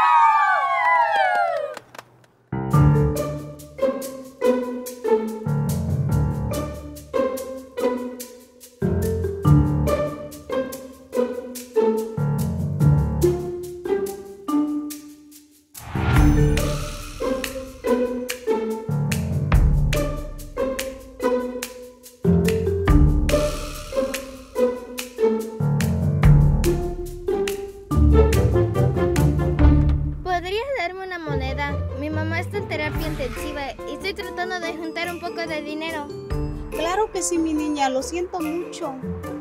¿Podrías darme una moneda? Mi mamá está en terapia intensiva y estoy tratando de juntar un poco de dinero. Claro que sí, mi niña, lo siento mucho.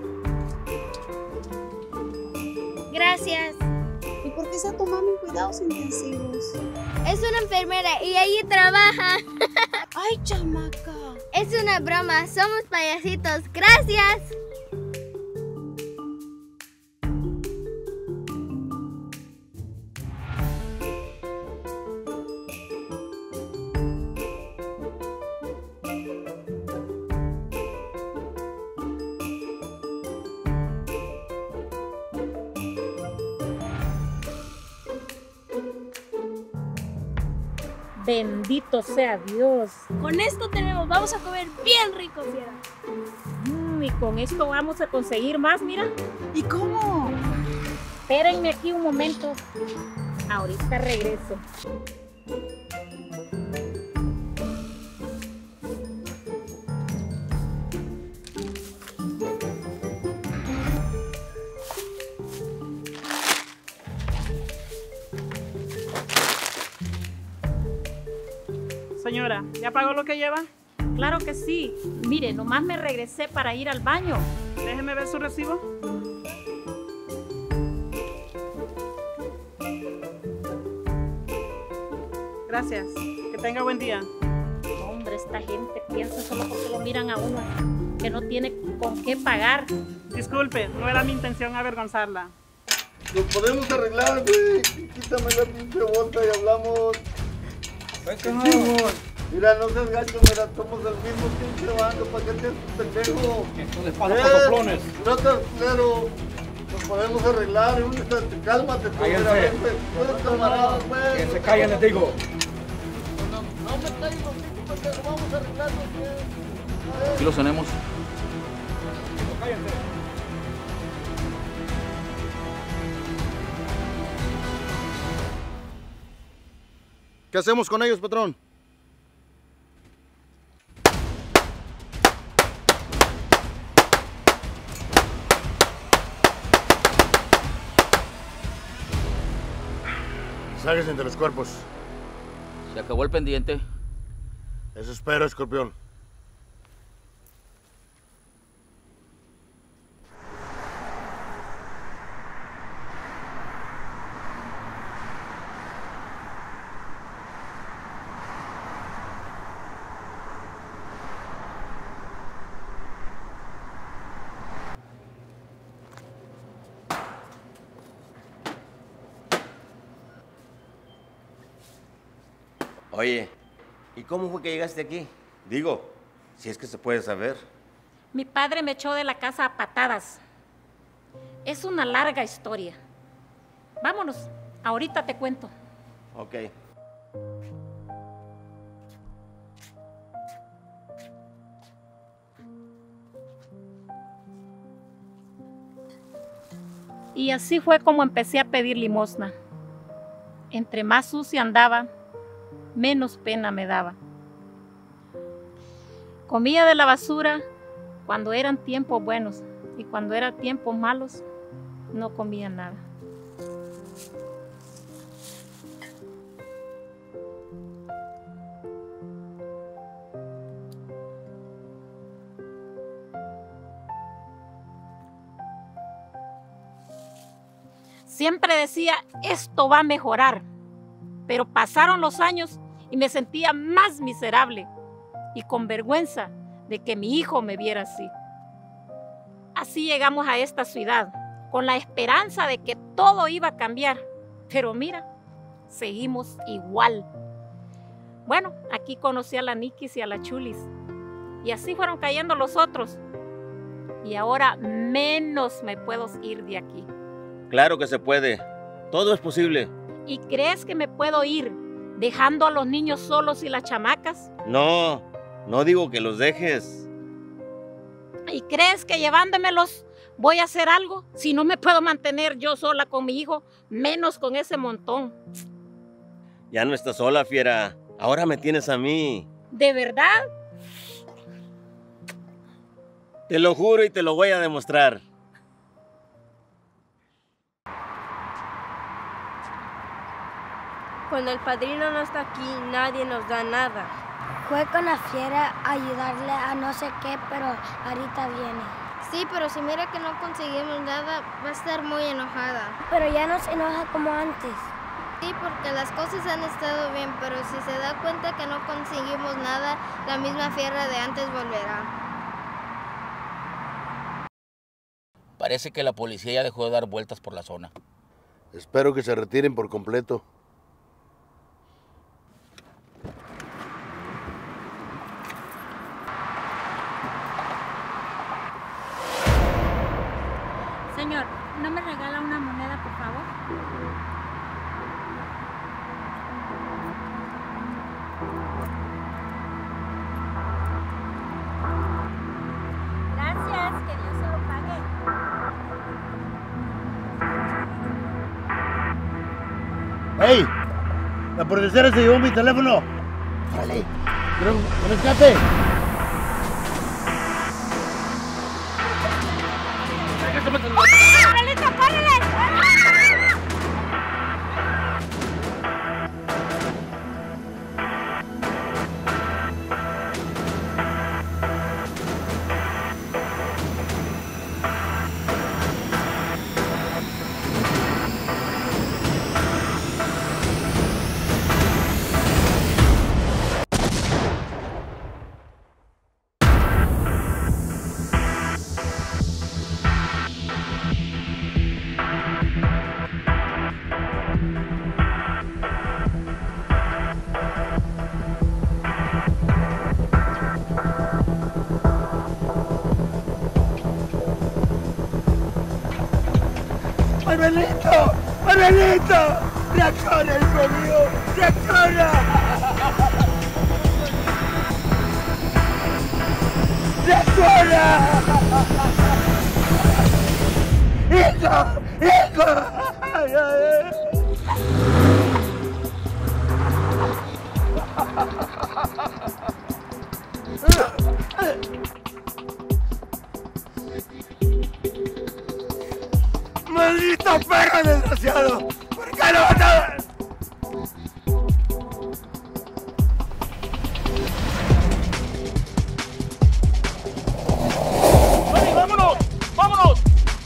Gracias. ¿Y por qué está tu mami en cuidados intensivos? Es una enfermera y allí trabaja. ¡Ay, chamaca! Es una broma, somos payasitos. Gracias. Bendito sea Dios. Con esto tenemos, vamos a comer bien rico, fiera. Mm, y con esto vamos a conseguir más, mira. ¿Y cómo? Espérenme aquí un momento. Ahorita regreso. Señora, ¿ya pagó lo que lleva? Claro que sí. Mire, nomás me regresé para ir al baño. Déjeme ver su recibo. Gracias. Que tenga buen día. Hombre, esta gente piensa solo porque lo miran a uno, que no tiene con qué pagar. Disculpe, no era mi intención avergonzarla. Lo podemos arreglar, güey. Quítame la pinche bolsa y hablamos. Simón, mira, no seas gacho, mira, somos del mismo pinche bando, ¿para qué te haces pendejo? Esto les pasa por soplones. No te culero, nos podemos arreglar, cálmate, tú, mira, vente, todos camaradas, güey. Que se callen, les digo. No, no me calles los hijos, pendejo, vamos a arreglarlo bien. Aquí los tenemos. Cállense. ¿Qué hacemos con ellos, patrón? Sáquense entre los cuerpos. Se acabó el pendiente. Eso espero, escorpión. Oye, ¿y cómo fue que llegaste aquí? Digo, si es que se puede saber. Mi padre me echó de la casa a patadas. Es una larga historia. Vámonos, ahorita te cuento. Ok. Y así fue como empecé a pedir limosna. Entre más sucia andaba, menos pena me daba. Comía de la basura cuando eran tiempos buenos y cuando eran tiempos malos no comía nada. Siempre decía, esto va a mejorar, pero pasaron los años y me sentía más miserable y con vergüenza de que mi hijo me viera así. Así llegamos a esta ciudad, con la esperanza de que todo iba a cambiar. Pero mira, seguimos igual. Bueno, aquí conocí a la Nikis y a la Chulis. Y así fueron cayendo los otros. Y ahora menos me puedo ir de aquí. Claro que se puede. Todo es posible. ¿Y crees que me puedo ir dejando a los niños solos y las chamacas? No, no digo que los dejes. ¿Y crees que llevándomelos voy a hacer algo? Si no me puedo mantener yo sola con mi hijo, menos con ese montón. Ya no estás sola, fiera. Ahora me tienes a mí. ¿De verdad? Te lo juro y te lo voy a demostrar. Cuando el padrino no está aquí, nadie nos da nada. Fue con la fiera a ayudarle a no sé qué, pero ahorita viene. Sí, pero si mira que no conseguimos nada, va a estar muy enojada. Pero ya no se enoja como antes. Sí, porque las cosas han estado bien, pero si se da cuenta que no conseguimos nada, la misma fiera de antes volverá. Parece que la policía ya dejó de dar vueltas por la zona. Espero que se retiren por completo. Señor, ¿no me regala una moneda, por favor? ¡Ey! La policía se llevó mi teléfono. ¡Órale! ¡Que rescate! ¡Manuelito! ¡Manuelito! ¡Reacciona, hijo mío! ¡Reacciona! ¡Reacciona! ¡Hijo! ¡Hijo! ¡Ay, ay, ay! ¡Maldito perro desgraciado! ¿Por qué lo mataron? ¡Ay, vámonos! ¡Vámonos!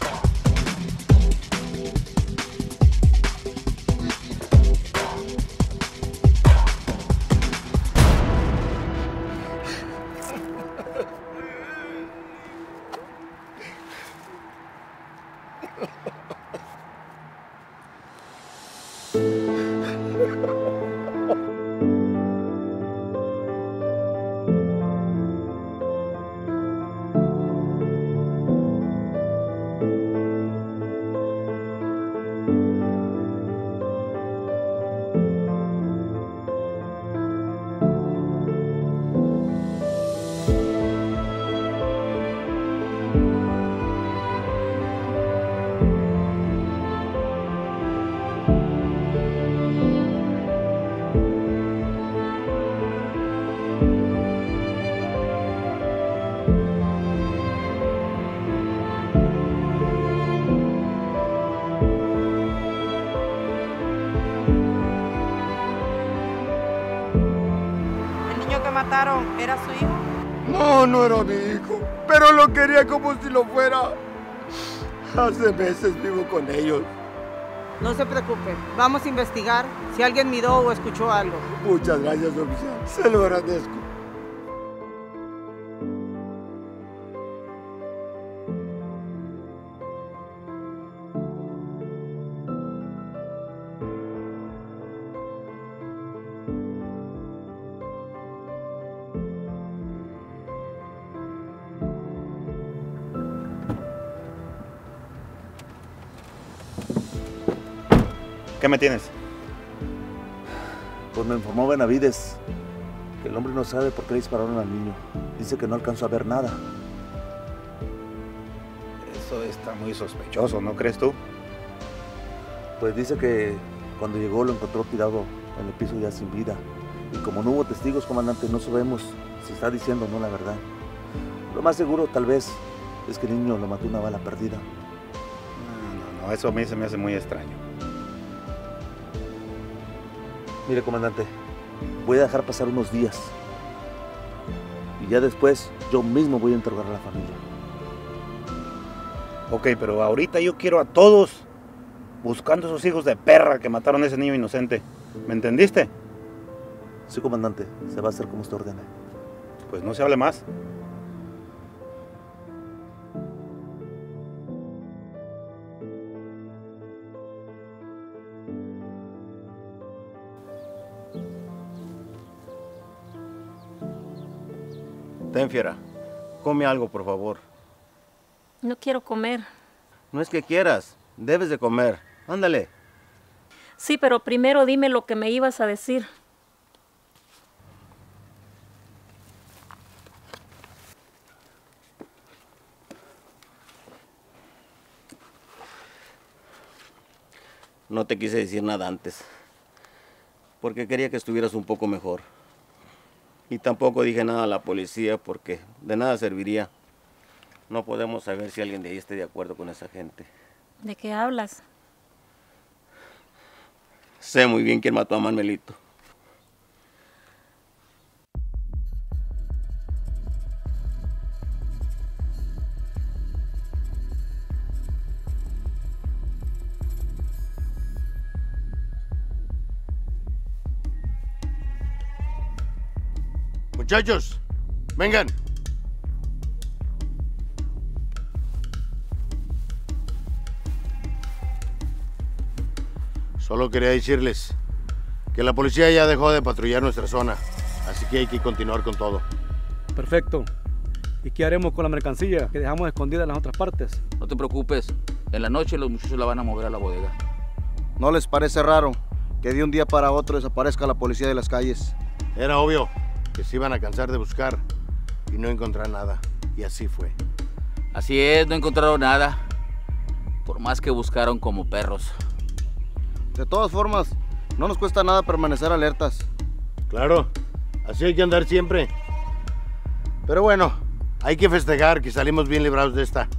mataron era su hijo? No, no era mi hijo, pero lo quería como si lo fuera. Hace meses vivo con ellos. No se preocupe, vamos a investigar si alguien miró o escuchó algo. Muchas gracias, oficial. Se lo agradezco. ¿Qué me tienes? Pues me informó Benavides que el hombre no sabe por qué le dispararon al niño. Dice que no alcanzó a ver nada. Eso está muy sospechoso, ¿no crees tú? Pues dice que cuando llegó lo encontró tirado en el piso ya sin vida. Y como no hubo testigos, comandante, no sabemos si está diciendo o no la verdad. Lo más seguro, tal vez, es que el niño lo mató una bala perdida. No, no, no, eso a mí se me hace muy extraño. Mire, comandante, voy a dejar pasar unos días. Y ya después, yo mismo voy a interrogar a la familia. Ok, pero ahorita yo quiero a todos buscando a esos hijos de perra que mataron a ese niño inocente. ¿Me entendiste? Sí, comandante, se va a hacer como usted ordene. Pues no se hable más. Ten, fiera, come algo, por favor. No quiero comer. No es que quieras, debes de comer. Ándale. Sí, pero primero dime lo que me ibas a decir. No te quise decir nada antes. porque quería que estuvieras un poco mejor. Y tampoco dije nada a la policía porque de nada serviría. No podemos saber si alguien de ahí esté de acuerdo con esa gente. ¿De qué hablas? Sé muy bien quién mató a Manuelito. Muchachos, vengan. Solo quería decirles que la policía ya dejó de patrullar nuestra zona, así que hay que continuar con todo. Perfecto. ¿Y qué haremos con la mercancía que dejamos escondida en las otras partes? No te preocupes, en la noche los muchachos la van a mover a la bodega. ¿No les parece raro que de un día para otro desaparezca la policía de las calles? Era obvio que se iban a cansar de buscar y no encontrar nada, y así fue. Así es, no encontraron nada, por más que buscaron como perros. De todas formas, no nos cuesta nada permanecer alertas. Claro, así hay que andar siempre. Pero bueno, hay que festejar que salimos bien librados de esta.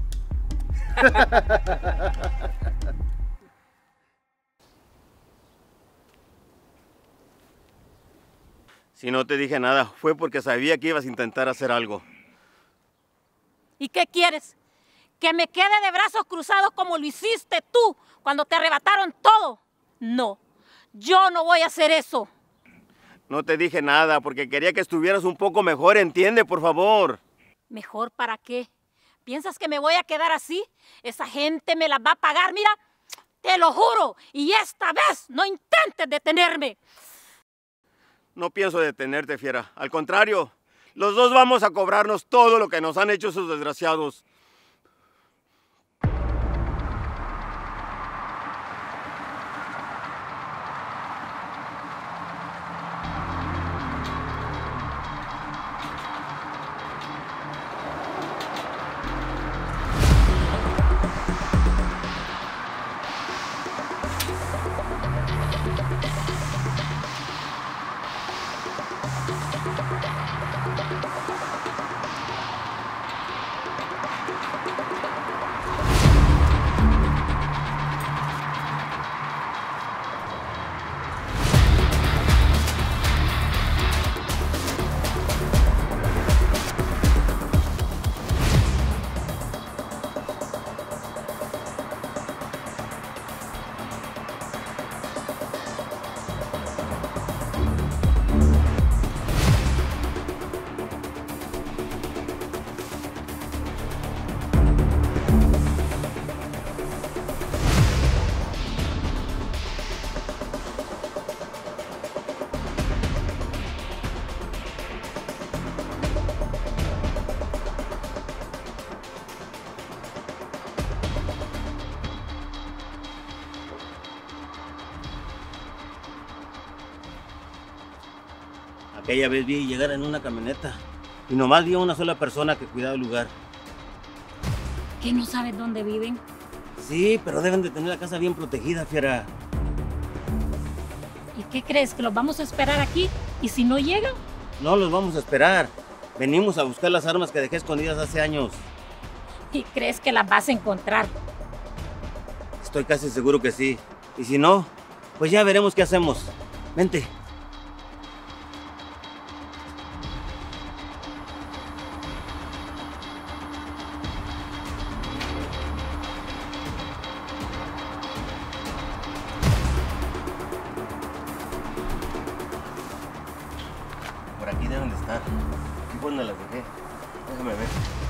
Si no te dije nada, fue porque sabía que ibas a intentar hacer algo. ¿Y qué quieres? ¿Que me quede de brazos cruzados como lo hiciste tú cuando te arrebataron todo? No, yo no voy a hacer eso. No te dije nada porque quería que estuvieras un poco mejor, entiende, por favor. ¿Mejor para qué? ¿Piensas que me voy a quedar así? Esa gente me las va a pagar, mira, te lo juro. Y esta vez no intentes detenerme. No pienso detenerte, fiera. Al contrario, los dos vamos a cobrarnos todo lo que nos han hecho esos desgraciados. Aquella vez vi llegar en una camioneta y nomás vi a una sola persona que cuidaba el lugar. ¿Que no sabes dónde viven? Sí, pero deben de tener la casa bien protegida, fiera. ¿Y qué crees? ¿Que los vamos a esperar aquí? ¿Y si no llegan? No los vamos a esperar. Venimos a buscar las armas que dejé escondidas hace años. ¿Y crees que las vas a encontrar? Estoy casi seguro que sí. Y si no, pues ya veremos qué hacemos. Vente. Por aquí deben de estar. Aquí fue donde las dejé. Déjame ver.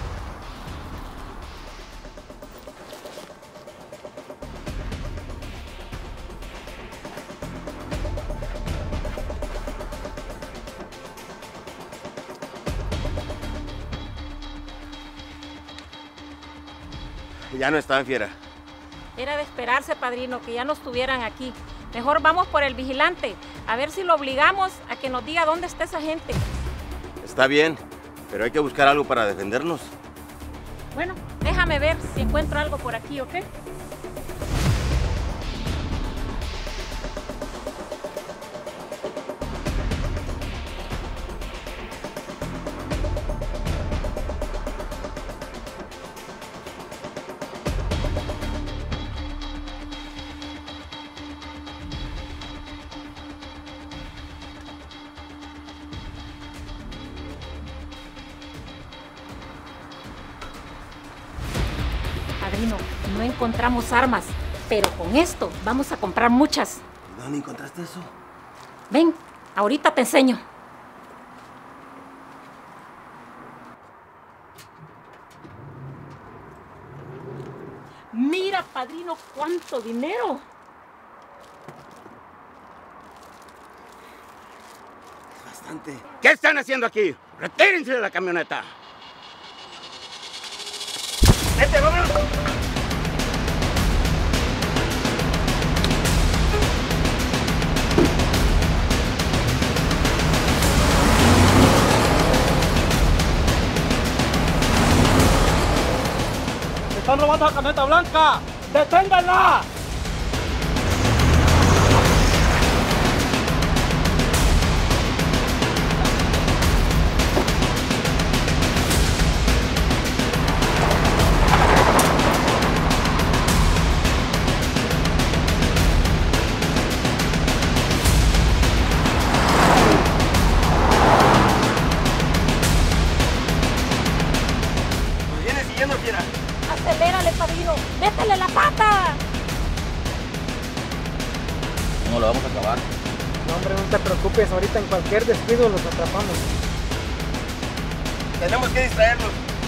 Ya no están, fiera. Era de esperarse, padrino, que ya no estuvieran aquí. Mejor vamos por el vigilante, a ver si lo obligamos a que nos diga dónde está esa gente. Está bien, pero hay que buscar algo para defendernos. Bueno, déjame ver si encuentro algo por aquí, ¿ok? padrino, no encontramos armas, pero con esto vamos a comprar muchas. ¿Dónde encontraste eso? Ven, ahorita te enseño. Mira, padrino, cuánto dinero. Bastante. ¿Qué están haciendo aquí? Retírense de la camioneta. ¡Vete, vámonos! ¡Están robando la camioneta blanca! ¡Deténganla! ¿Nos viene siguiendo, fiera? ¡Acelérale, padrino! ¡Métele la pata! ¿Cómo lo vamos a acabar? No, hombre, no te preocupes. Ahorita en cualquier descuido los atrapamos. Tenemos que distraerlos.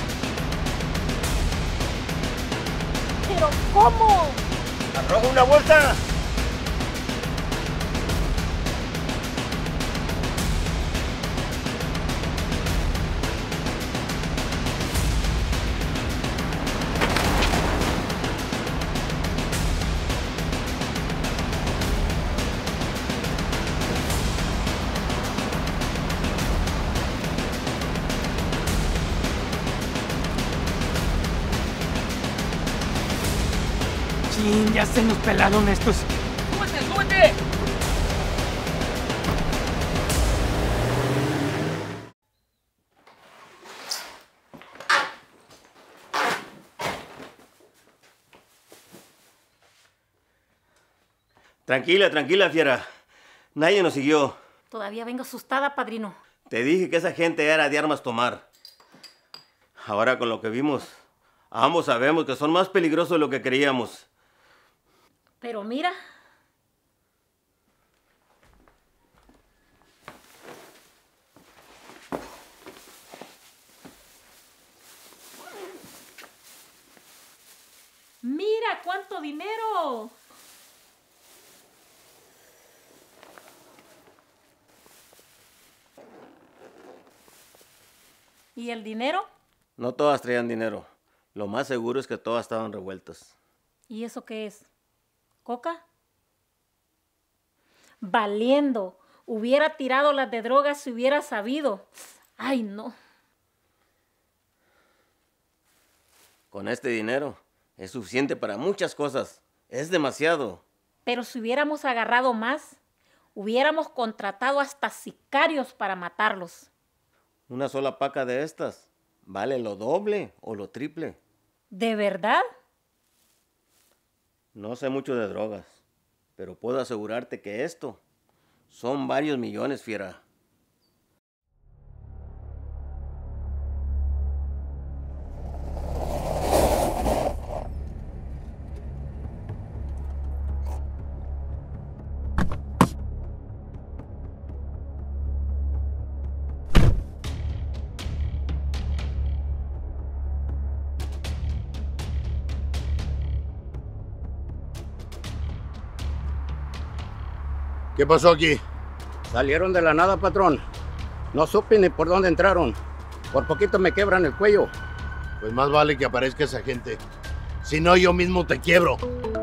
¿Pero cómo? ¡Arroja una bolsa! Chin, ya se nos pelaron estos. ¡Súbete, súbete! Tranquila, tranquila, fiera. Nadie nos siguió. Todavía vengo asustada, padrino. Te dije que esa gente era de armas tomar. Ahora con lo que vimos, ambos sabemos que son más peligrosos de lo que creíamos. Pero mira. Mira cuánto dinero. ¿Y el dinero? No todas traían dinero. Lo más seguro es que todas estaban revueltas. ¿Y eso qué es? ¿Coca? Valiendo. Hubiera tirado las de drogas si hubiera sabido. Ay, no. Con este dinero es suficiente para muchas cosas. Es demasiado. Pero si hubiéramos agarrado más, hubiéramos contratado hasta sicarios para matarlos. Una sola paca de estas vale lo doble o lo triple. ¿De verdad? No sé mucho de drogas, pero puedo asegurarte que esto son varios millones, fiera. ¿Qué pasó aquí? Salieron de la nada, patrón. No supe ni por dónde entraron. Por poquito me quebran el cuello. Pues más vale que aparezca esa gente. Si no, yo mismo te quiebro.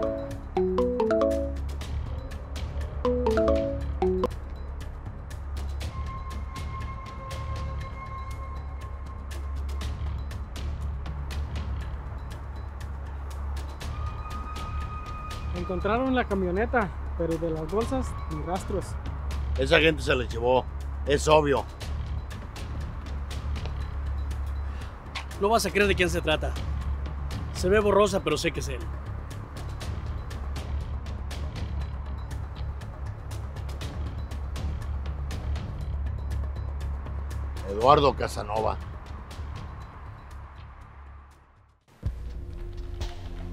Encontraron la camioneta, pero de las bolsas ni rastros. Esa gente se les llevó. Es obvio. No vas a creer de quién se trata. Se ve borrosa, pero sé que es él. Eduardo Casanova.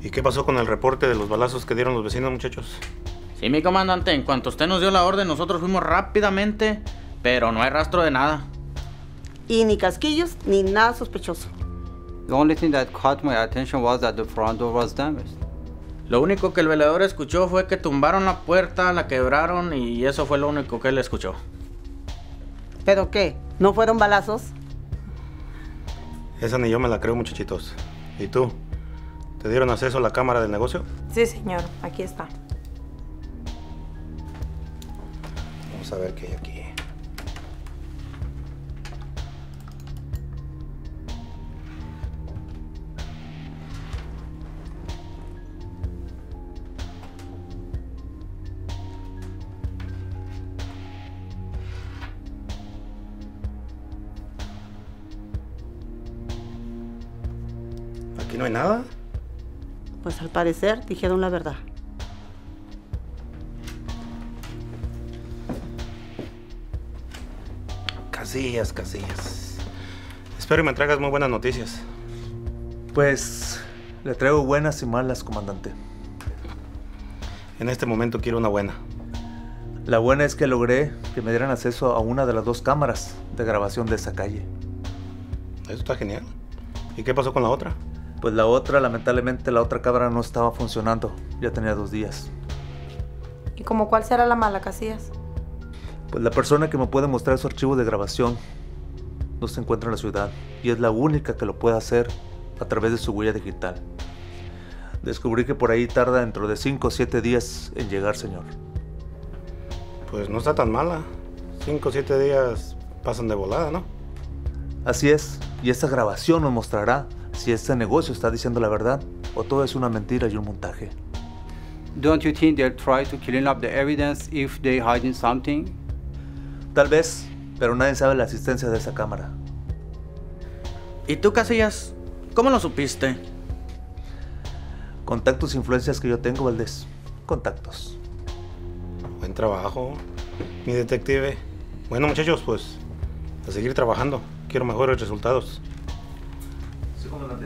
¿Y qué pasó con el reporte de los balazos que dieron los vecinos, muchachos? Sí, mi comandante, en cuanto usted nos dio la orden, nosotros fuimos rápidamente, pero no hay rastro de nada. Y ni casquillos, ni nada sospechoso. The only thing that caught my attention was that the front door was damaged. Lo único que el velador escuchó fue que tumbaron la puerta, la quebraron y eso fue lo único que él escuchó. ¿Pero qué? ¿No fueron balazos? Esa ni yo me la creo, muchachitos. ¿Y tú? ¿Te dieron acceso a la cámara del negocio? Sí, señor. Aquí está. Vamos a ver qué hay aquí. ¿Aquí no hay nada? Pues al parecer dijeron la verdad. Casillas, Casillas. Espero y me traigas muy buenas noticias. Pues le traigo buenas y malas, comandante. En este momento quiero una buena. La buena es que logré que me dieran acceso a una de las dos cámaras de grabación de esa calle. Eso está genial. ¿Y qué pasó con la otra? Pues la otra, lamentablemente, la otra cámara no estaba funcionando. Ya tenía dos días. ¿Y como cuál será la mala, Casillas? Pues la persona que me puede mostrar su archivo de grabación no se encuentra en la ciudad y es la única que lo puede hacer a través de su huella digital. Descubrí que por ahí tarda dentro de cinco o siete días en llegar, señor. Pues no está tan mala. cinco o siete días pasan de volada, ¿no? Así es, y esta grabación nos mostrará si este negocio está diciendo la verdad o todo es una mentira y un montaje. Don't you think they'll try to clean up the evidence if they hiding something? Tal vez, pero nadie sabe la existencia de esa cámara. ¿Y tú, Casillas? ¿Cómo lo supiste? Contactos e influencias que yo tengo, Valdés. Contactos. Buen trabajo, mi detective. Bueno, muchachos, pues a seguir trabajando. Quiero mejores resultados. Sí, comandante.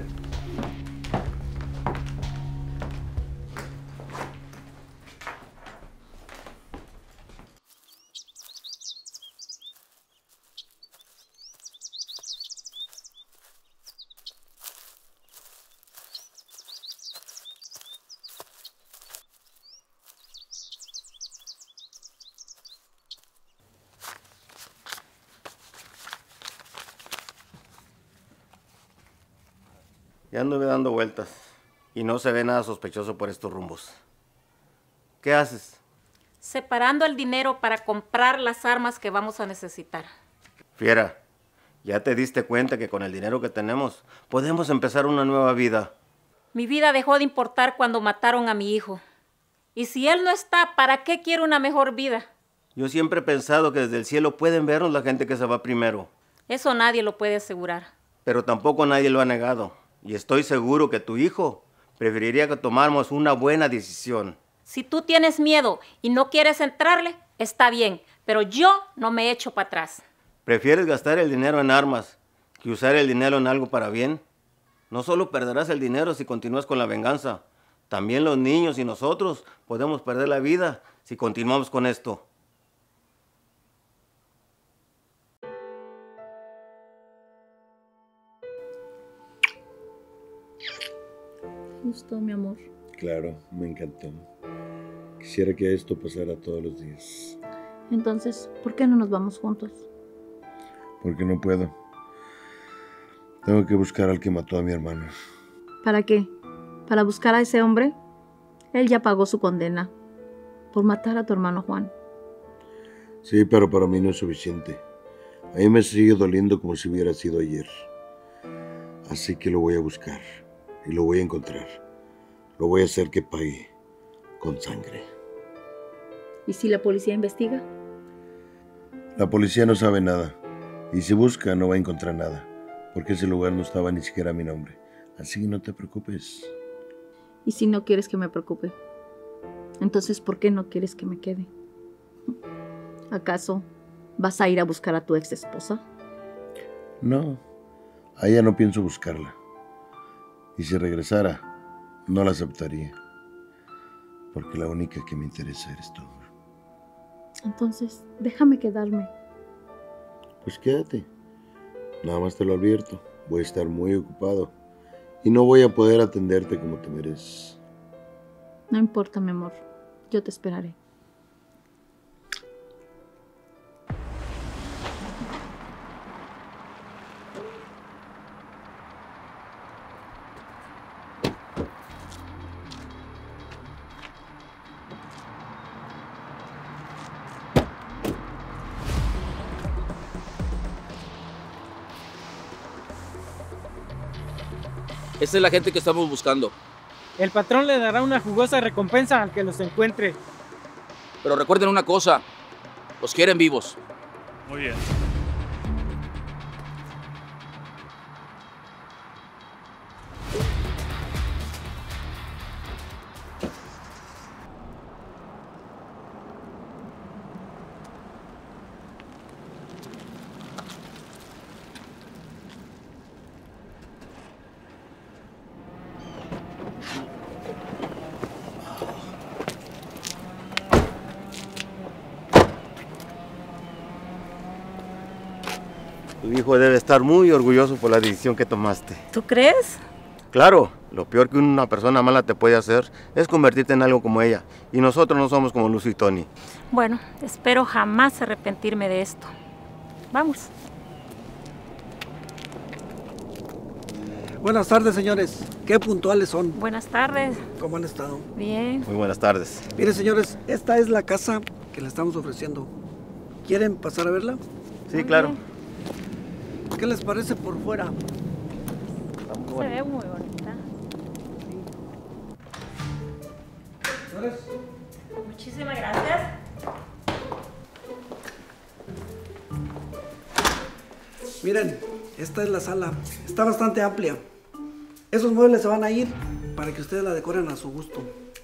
Ya anduve dando vueltas y no se ve nada sospechoso por estos rumbos. ¿Qué haces? Separando el dinero para comprar las armas que vamos a necesitar. Fiera, ya te diste cuenta que con el dinero que tenemos podemos empezar una nueva vida. Mi vida dejó de importar cuando mataron a mi hijo. Y si él no está, ¿para qué quiero una mejor vida? Yo siempre he pensado que desde el cielo pueden vernos la gente que se va primero. Eso nadie lo puede asegurar. Pero tampoco nadie lo ha negado. Y estoy seguro que tu hijo preferiría que tomáramos una buena decisión. Si tú tienes miedo y no quieres entrarle, está bien, pero yo no me echo para atrás. ¿Prefieres gastar el dinero en armas que usar el dinero en algo para bien? No solo perderás el dinero si continúas con la venganza, también los niños y nosotros podemos perder la vida si continuamos con esto. ¿Te gustó, mi amor? Claro, me encantó. Quisiera que esto pasara todos los días. Entonces, ¿por qué no nos vamos juntos? Porque no puedo. Tengo que buscar al que mató a mi hermano. ¿Para qué? ¿Para buscar a ese hombre? Él ya pagó su condena por matar a tu hermano Juan. Sí, pero para mí no es suficiente. A mí me sigue doliendo como si hubiera sido ayer. Así que lo voy a buscar. Y lo voy a encontrar. Lo voy a hacer que pague con sangre. ¿Y si la policía investiga? La policía no sabe nada. Y si busca, no va a encontrar nada. Porque ese lugar no estaba ni siquiera a mi nombre. Así que no te preocupes. ¿Y si no quieres que me preocupe? Entonces, ¿por qué no quieres que me quede? ¿Acaso vas a ir a buscar a tu ex esposa? No. A ella no pienso buscarla. Y si regresara, No la aceptaría. Porque la única que me interesa eres tú. Entonces, déjame quedarme. Pues quédate. Nada más te lo advierto. Voy a estar muy ocupado. Y no voy a poder atenderte como te mereces. No importa, mi amor. Yo te esperaré. Esa es la gente que estamos buscando. El patrón le dará una jugosa recompensa al que los encuentre. Pero recuerden una cosa, los quieren vivos. Muy bien. Tu hijo debe estar muy orgulloso por la decisión que tomaste. ¿Tú crees? Claro, lo peor que una persona mala te puede hacer es convertirte en algo como ella. Y nosotros no somos como Lucy y Tony. Bueno, espero jamás arrepentirme de esto. Vamos. Buenas tardes, señores. Qué puntuales son. Buenas tardes. ¿Cómo han estado? Bien. Muy buenas tardes. Miren, señores, esta es la casa que le estamos ofreciendo. ¿Quieren pasar a verla? Sí, claro. ¿Qué les parece por fuera? Se ve muy bonita. Señores. Muchísimas gracias. Miren, esta es la sala. Está bastante amplia. Esos muebles se van a ir para que ustedes la decoren a su gusto.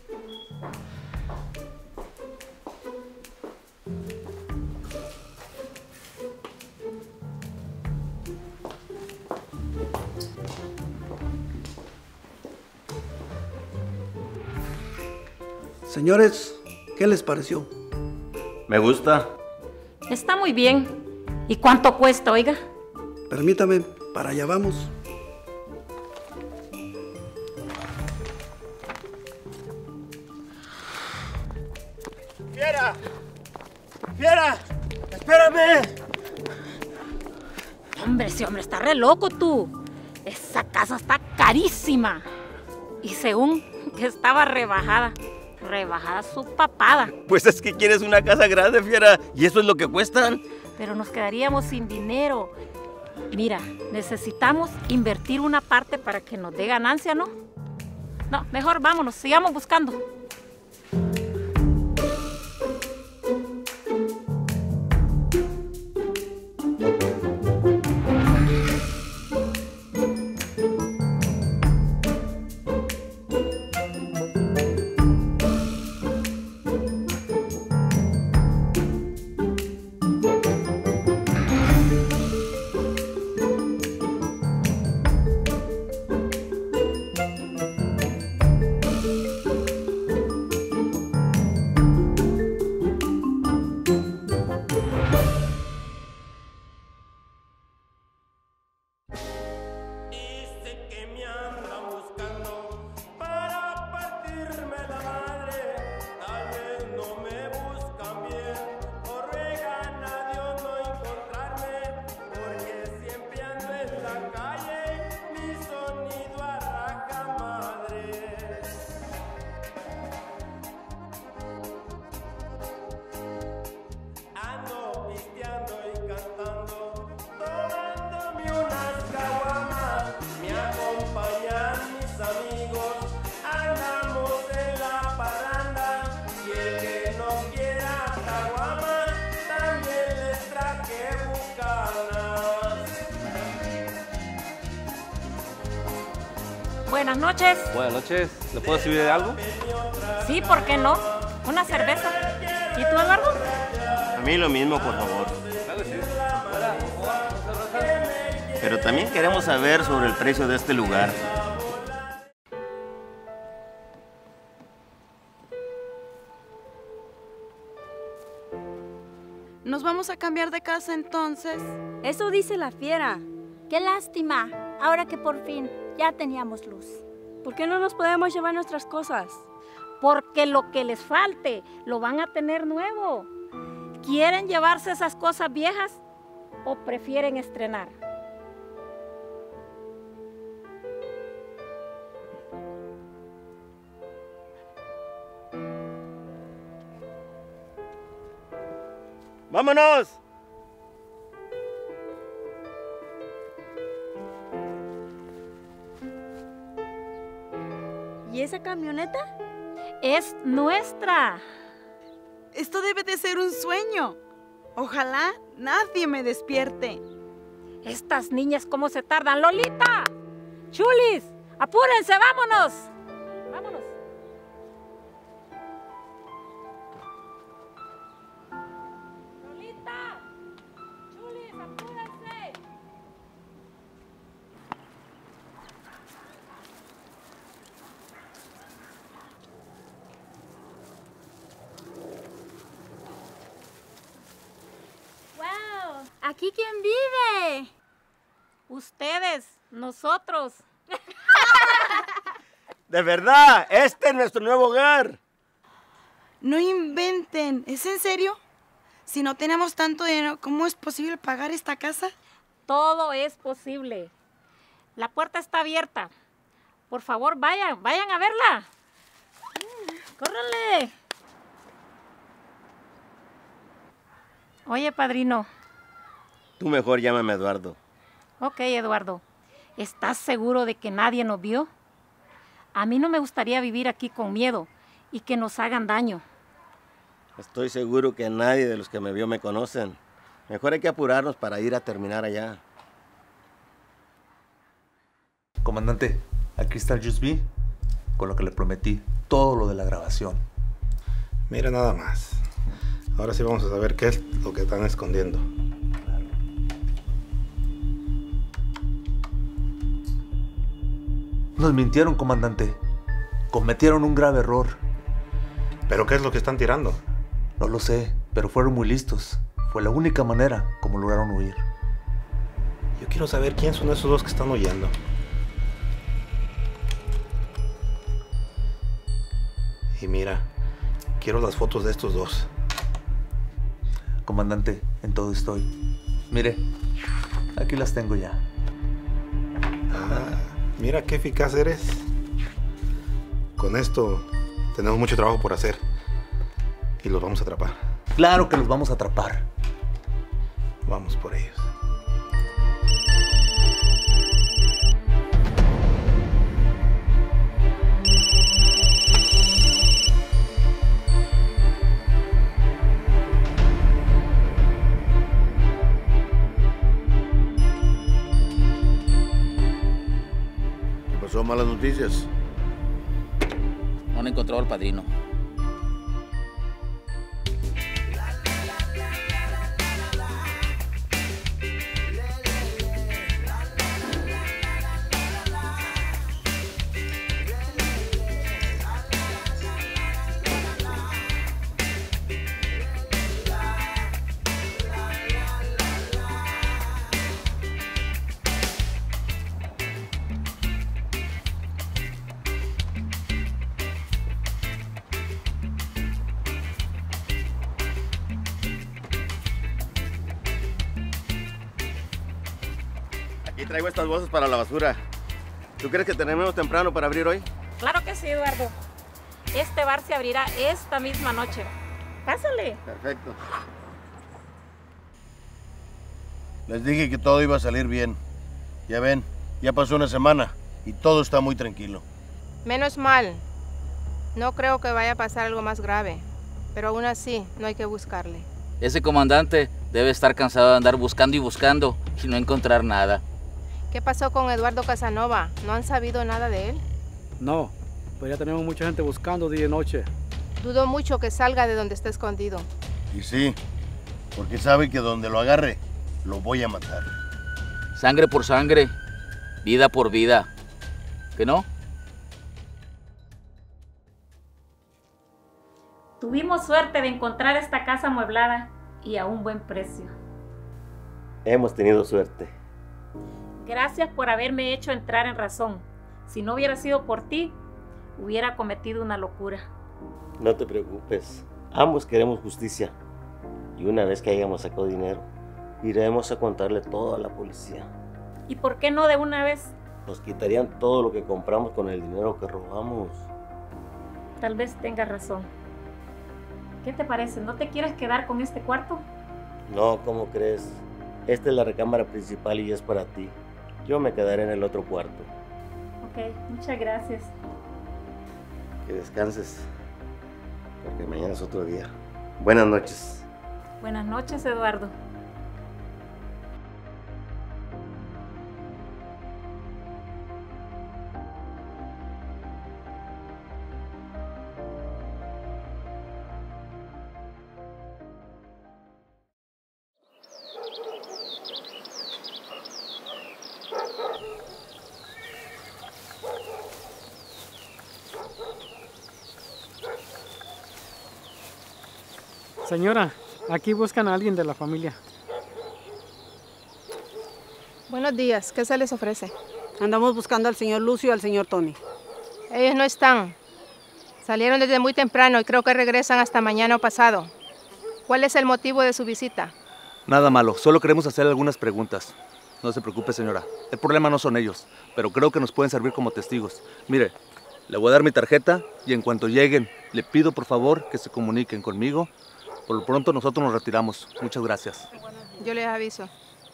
Señores, ¿qué les pareció? Me gusta. Está muy bien. ¿Y cuánto cuesta, oiga? Permítame, para allá vamos. ¡Fiera! ¡Fiera! ¡Espérame! Hombre, ese hombre está re loco tú. Esa casa está carísima. Y según que estaba rebajada. Rebajada su papada. Pues es que quieres una casa grande, Fiera. ¿Y eso es lo que cuestan? Pero nos quedaríamos sin dinero. Mira, necesitamos invertir una parte para que nos dé ganancia, ¿no? No, mejor vámonos, sigamos buscando. Buenas noches. Buenas noches. ¿Le puedo servir de algo? Sí, ¿por qué no? Una cerveza. ¿Y tú, Eduardo? A mí lo mismo, por favor. Pero también queremos saber sobre el precio de este lugar. ¿Nos vamos a cambiar de casa entonces? Eso dice la fiera. Qué lástima, ahora que por fin ya teníamos luz. ¿Por qué no nos podemos llevar nuestras cosas? Porque lo que les falte lo van a tener nuevo. ¿Quieren llevarse esas cosas viejas o prefieren estrenar? ¡Vámonos! ¿Y esa camioneta? Es nuestra. Esto debe de ser un sueño. Ojalá nadie me despierte. Estas niñas, ¿cómo se tardan? ¡Lolita! ¡Chulis! ¡Apúrense! ¡Vámonos! ¡Vámonos! ¡Lolita! ¡Chulis! ¡Apúrense! ¡Wow! ¿Aquí quién vive? Ustedes, nosotros. De verdad, este es nuestro nuevo hogar. No inventen, ¿es en serio? Si no tenemos tanto dinero, ¿cómo es posible pagar esta casa? Todo es posible. La puerta está abierta. Por favor, vayan, vayan a verla. ¡Córranle! Oye, padrino. Tú mejor llámame Eduardo. Ok, Eduardo. ¿Estás seguro de que nadie nos vio? A mí no me gustaría vivir aquí con miedo y que nos hagan daño. Estoy seguro que nadie de los que me vio me conocen. Mejor hay que apurarnos para ir a terminar allá. Comandante, aquí está el U S B, con lo que le prometí todo lo de la grabación. Mira nada más. Ahora sí vamos a saber qué es lo que están escondiendo. Nos mintieron, comandante. Cometieron un grave error. ¿Pero qué es lo que están tirando? No lo sé, pero fueron muy listos. Fue la única manera como lograron huir. Yo quiero saber quién son esos dos que están huyendo. Y mira, quiero las fotos de estos dos. Comandante, en todo estoy. Mire, aquí las tengo ya. Ah, mira qué eficaz eres. Con esto tenemos mucho trabajo por hacer. Y los vamos a atrapar. Claro que los vamos a atrapar. Vamos por ellos. ¿Qué pasó? ¿Malas noticias? No han encontrado al padrino. Aquí traigo estas bolsas para la basura. ¿Tú crees que terminemos temprano para abrir hoy? Claro que sí, Eduardo. Este bar se abrirá esta misma noche. Pásale. Perfecto. Les dije que todo iba a salir bien. Ya ven, ya pasó una semana y todo está muy tranquilo. Menos mal. No creo que vaya a pasar algo más grave, pero aún así no hay que buscarle. Ese comandante debe estar cansado de andar buscando y buscando y no encontrar nada. ¿Qué pasó con Eduardo Casanova? ¿No han sabido nada de él? No, pues ya tenemos mucha gente buscando día y noche. Dudo mucho que salga de donde está escondido. Y sí, porque sabe que donde lo agarre, lo voy a matar. Sangre por sangre, vida por vida. ¿Que no? Tuvimos suerte de encontrar esta casa amueblada y a un buen precio. Hemos tenido suerte. Gracias por haberme hecho entrar en razón. Si no hubiera sido por ti, hubiera cometido una locura. No te preocupes. Ambos queremos justicia. Y una vez que hayamos sacado dinero, iremos a contarle todo a la policía. ¿Y por qué no de una vez? Nos quitarían todo lo que compramos con el dinero que robamos. Tal vez tengas razón. ¿Qué te parece? ¿No te quieres quedar con este cuarto? No, ¿cómo crees? Esta es la recámara principal y es para ti. Yo me quedaré en el otro cuarto. Ok, muchas gracias. Que descanses, porque mañana es otro día. Buenas noches. Buenas noches, Eduardo. Señora, aquí buscan a alguien de la familia. Buenos días, ¿qué se les ofrece? Andamos buscando al señor Lucio y al señor Tony. Ellos no están. Salieron desde muy temprano y creo que regresan hasta mañana o pasado. ¿Cuál es el motivo de su visita? Nada malo, solo queremos hacer algunas preguntas. No se preocupe, señora. El problema no son ellos, pero creo que nos pueden servir como testigos. Mire, le voy a dar mi tarjeta y en cuanto lleguen, le pido por favor que se comuniquen conmigo. Por lo pronto nosotros nos retiramos. Muchas gracias. Yo les aviso.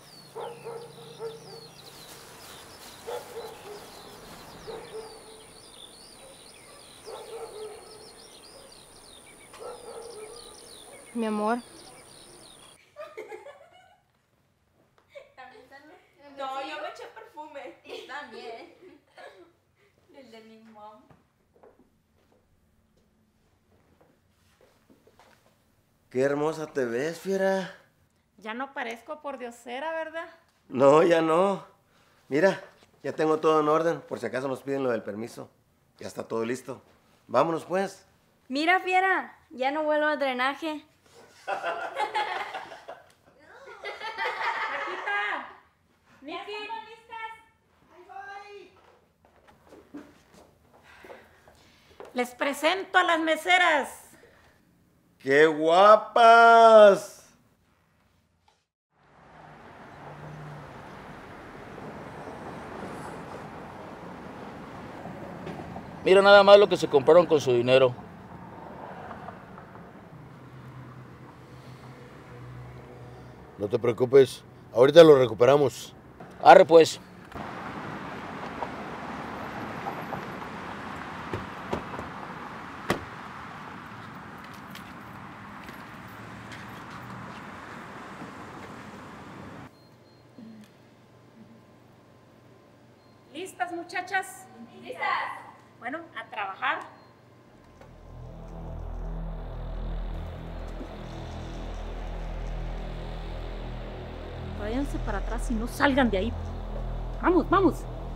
Mi amor. No, yo me eché perfume. También. El de mi mom. Qué hermosa te ves, fiera. Ya no parezco pordiosera, ¿verdad? No, ya no. Mira, ya tengo todo en orden, por si acaso nos piden lo del permiso. Ya está todo listo. Vámonos, pues. Mira, fiera, ya no vuelvo al drenaje. Paquita, Niki. Les presento a las meseras. ¡Qué guapas! Mira nada más lo que se compraron con su dinero. No te preocupes, ahorita lo recuperamos. Arre pues. ¿Listas, muchachas? ¡Listas! Bueno, a trabajar. Váyanse para atrás y no salgan de ahí. Vamos, vamos.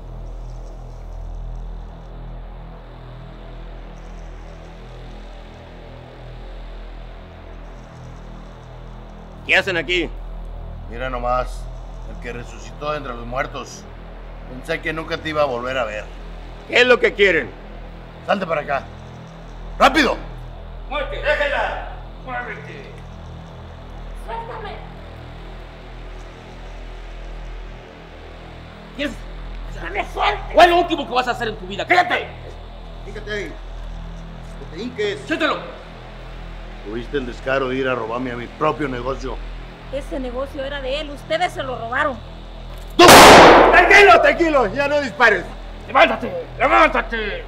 ¿Qué hacen aquí? Mira nomás, el que resucitó de entre los muertos. Pensé que nunca te iba a volver a ver. ¿Qué es lo que quieren? Salte para acá. ¡Rápido! ¡Muévete! ¡Déjela! ¡Muévete! ¡Suéltame! ¿Quieres? ¡No me sueltes! ¿Cuál es lo último que vas a hacer en tu vida? ¡Cállate! Híncate ahí. Que te hinques. ¡Suéltalo! Tuviste el descaro de ir a robarme a mi propio negocio. Ese negocio era de él, ustedes se lo robaron. ¡Tranquilo, tranquilo! ¡Ya no dispares! ¡Levántate! ¡Levántate!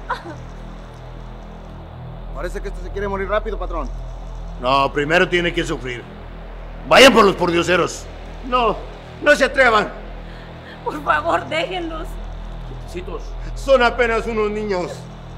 Parece que este se quiere morir rápido, patrón. No, primero tiene que sufrir. Vayan por los pordioseros. No, no se atrevan. Por favor, déjenlos. Quietecitos. Son apenas unos niños.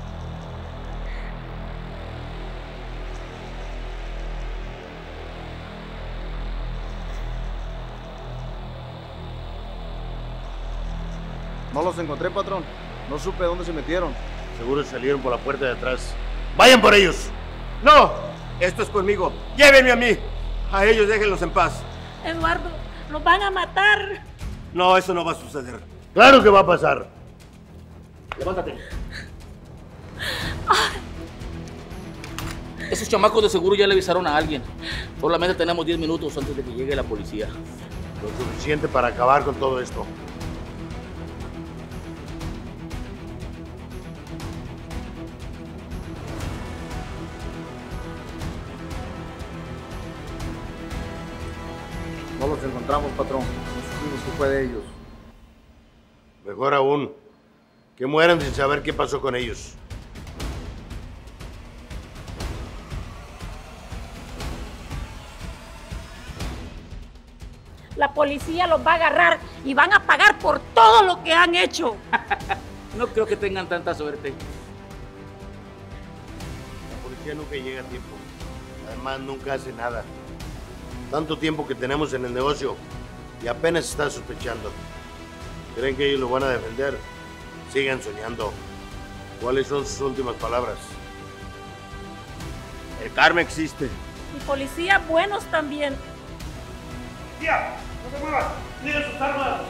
No los encontré, patrón. No supe dónde se metieron. Seguro salieron por la puerta de atrás. ¡Vayan por ellos! No, esto es conmigo. Llévenme a mí. A ellos déjenlos en paz. Eduardo, nos van a matar. No, eso no va a suceder. ¡Claro que va a pasar! Levántate. Esos chamacos de seguro ya le avisaron a alguien. Solamente tenemos diez minutos antes de que llegue la policía. Lo suficiente para acabar con todo esto. No los encontramos, patrón. No supimos que fue de ellos. Mejor aún, que mueran sin saber qué pasó con ellos. La policía los va a agarrar y van a pagar por todo lo que han hecho. No creo que tengan tanta suerte. La policía nunca llega a tiempo. Además, nunca hace nada. Tanto tiempo que tenemos en el negocio y apenas está sospechando. ¿Creen que ellos lo van a defender? Sigan soñando. ¿Cuáles son sus últimas palabras? El karma existe. Y policías buenos también. ¡Tía! ¡No se muevan! ¡Miren sus armas!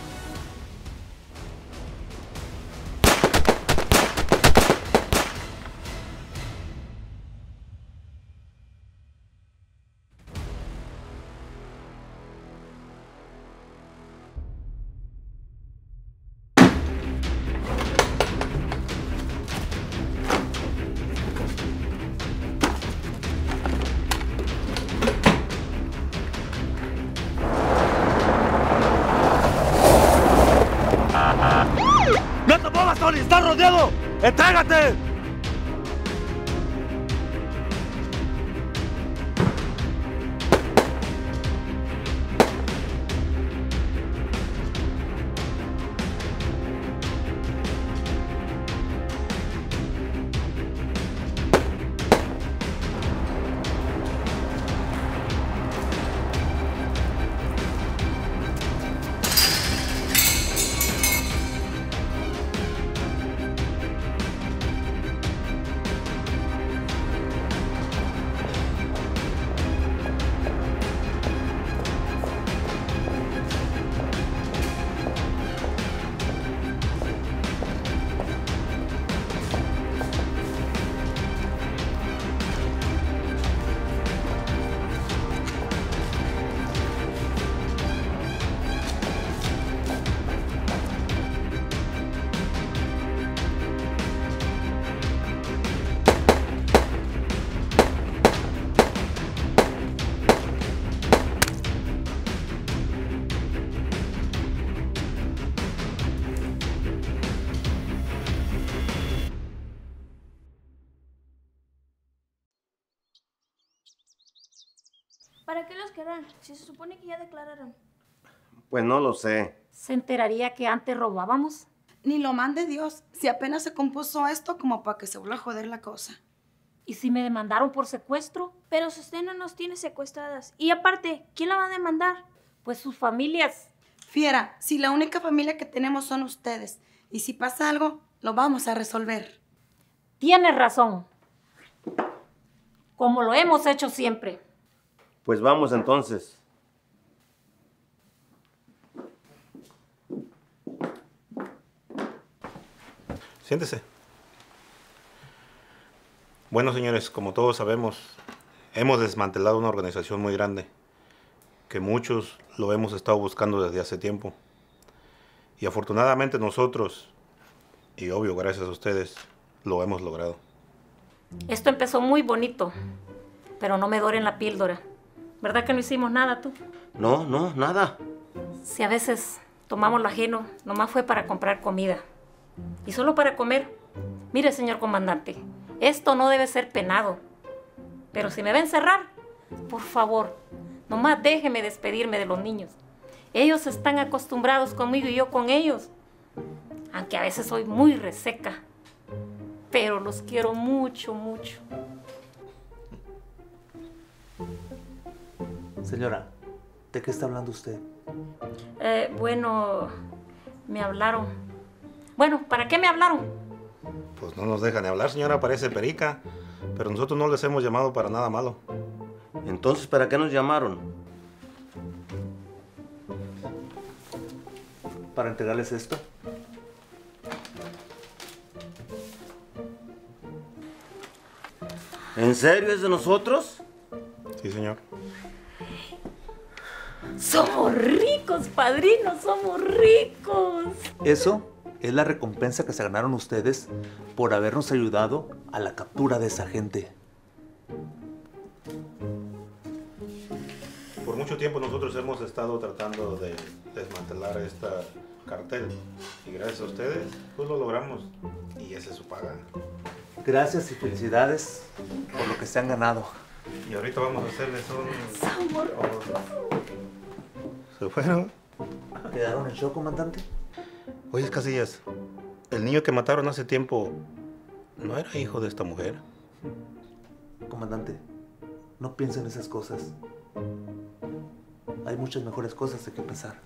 ¡No te muevas, Tony! ¡Estás rodeado! ¡Entrégate! ¿Para qué los querrán? Si se supone que ya declararon. Pues no lo sé. ¿Se enteraría que antes robábamos? Ni lo mande Dios, si apenas se compuso esto como para que se vuelva a joder la cosa. ¿Y si me demandaron por secuestro? Pero usted no nos tiene secuestradas. Y aparte, ¿quién la va a demandar? Pues sus familias. Fiera, si la única familia que tenemos son ustedes, y si pasa algo, lo vamos a resolver. Tienes razón. Como lo hemos hecho siempre. Pues vamos entonces. Siéntese. Bueno, señores, como todos sabemos, hemos desmantelado una organización muy grande, que muchos lo hemos estado buscando desde hace tiempo. Y afortunadamente nosotros, y obvio gracias a ustedes, lo hemos logrado. Esto empezó muy bonito, pero no me doren la píldora. ¿Verdad que no hicimos nada tú? No, no, nada. Si a veces tomamos lo ajeno, nomás fue para comprar comida. Y solo para comer. Mire, señor comandante, esto no debe ser penado. Pero si me va a encerrar, por favor, nomás déjeme despedirme de los niños. Ellos están acostumbrados conmigo y yo con ellos. Aunque a veces soy muy reseca. Pero los quiero mucho, mucho. Señora, ¿de qué está hablando usted? Eh, bueno, me hablaron. Bueno, ¿para qué me hablaron? Pues no nos dejan de hablar, señora, parece perica, pero nosotros no les hemos llamado para nada malo. Entonces, ¿para qué nos llamaron? Para entregarles esto. ¿En serio es de nosotros? Sí, señor. Somos ricos, padrinos, somos ricos. Eso es la recompensa que se ganaron ustedes por habernos ayudado a la captura de esa gente. Por mucho tiempo nosotros hemos estado tratando de desmantelar esta cartel y gracias a ustedes pues lo logramos y esa es su paga. Gracias y felicidades por lo que se han ganado. Y ahorita vamos a hacerles un... Somos ¿Se fueron? ¿Quedaron en shock, comandante? Oye, Casillas, el niño que mataron hace tiempo no era hijo de esta mujer. Comandante, no piensen en esas cosas. Hay muchas mejores cosas de qué pensar.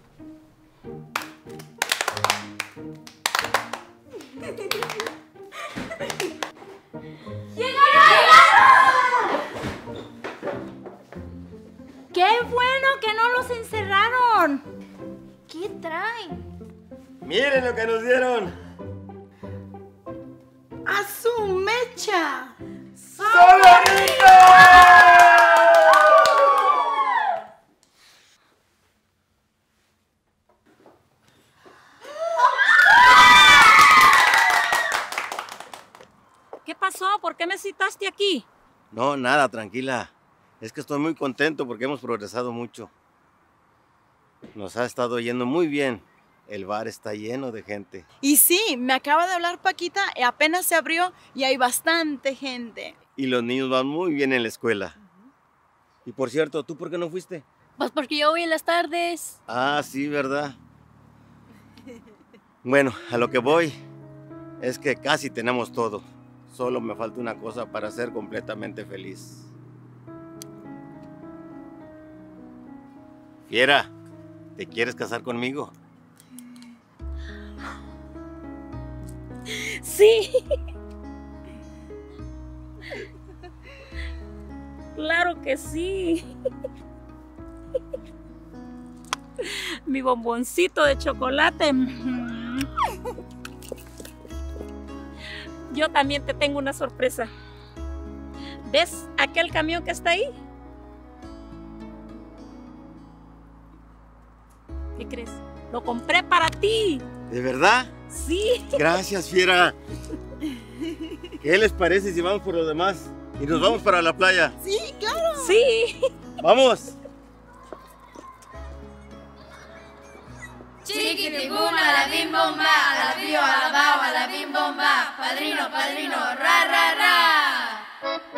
¡Qué bueno que no los encerraron! ¿Qué traen? ¡Miren lo que nos dieron! ¡A su mecha! ¡Solo ¿Qué pasó? ¿Por qué me citaste aquí? No, nada, tranquila. Es que estoy muy contento porque hemos progresado mucho. Nos ha estado yendo muy bien. El bar está lleno de gente. Y sí, me acaba de hablar Paquita y apenas se abrió y hay bastante gente. Y los niños van muy bien en la escuela. Y por cierto, ¿tú por qué no fuiste? Pues porque yo voy en las tardes. Ah, sí, ¿verdad? Bueno, a lo que voy es que casi tenemos todo. Solo me falta una cosa para ser completamente feliz. Fiera, ¿te quieres casar conmigo? Sí. Claro que sí. Mi bomboncito de chocolate. Yo también te tengo una sorpresa. ¿Ves aquel camión que está ahí? ¿Qué crees? Lo compré para ti. ¿De verdad? Sí. Gracias, Fiera. ¿Qué les parece si vamos por lo demás? Y nos vamos para la playa. Sí, claro. Sí. ¡Vamos! Chiquitibuna, la bim bomba, a la pío, a la bao, a la bim bomba, padrino, padrino, ra, ra, ra.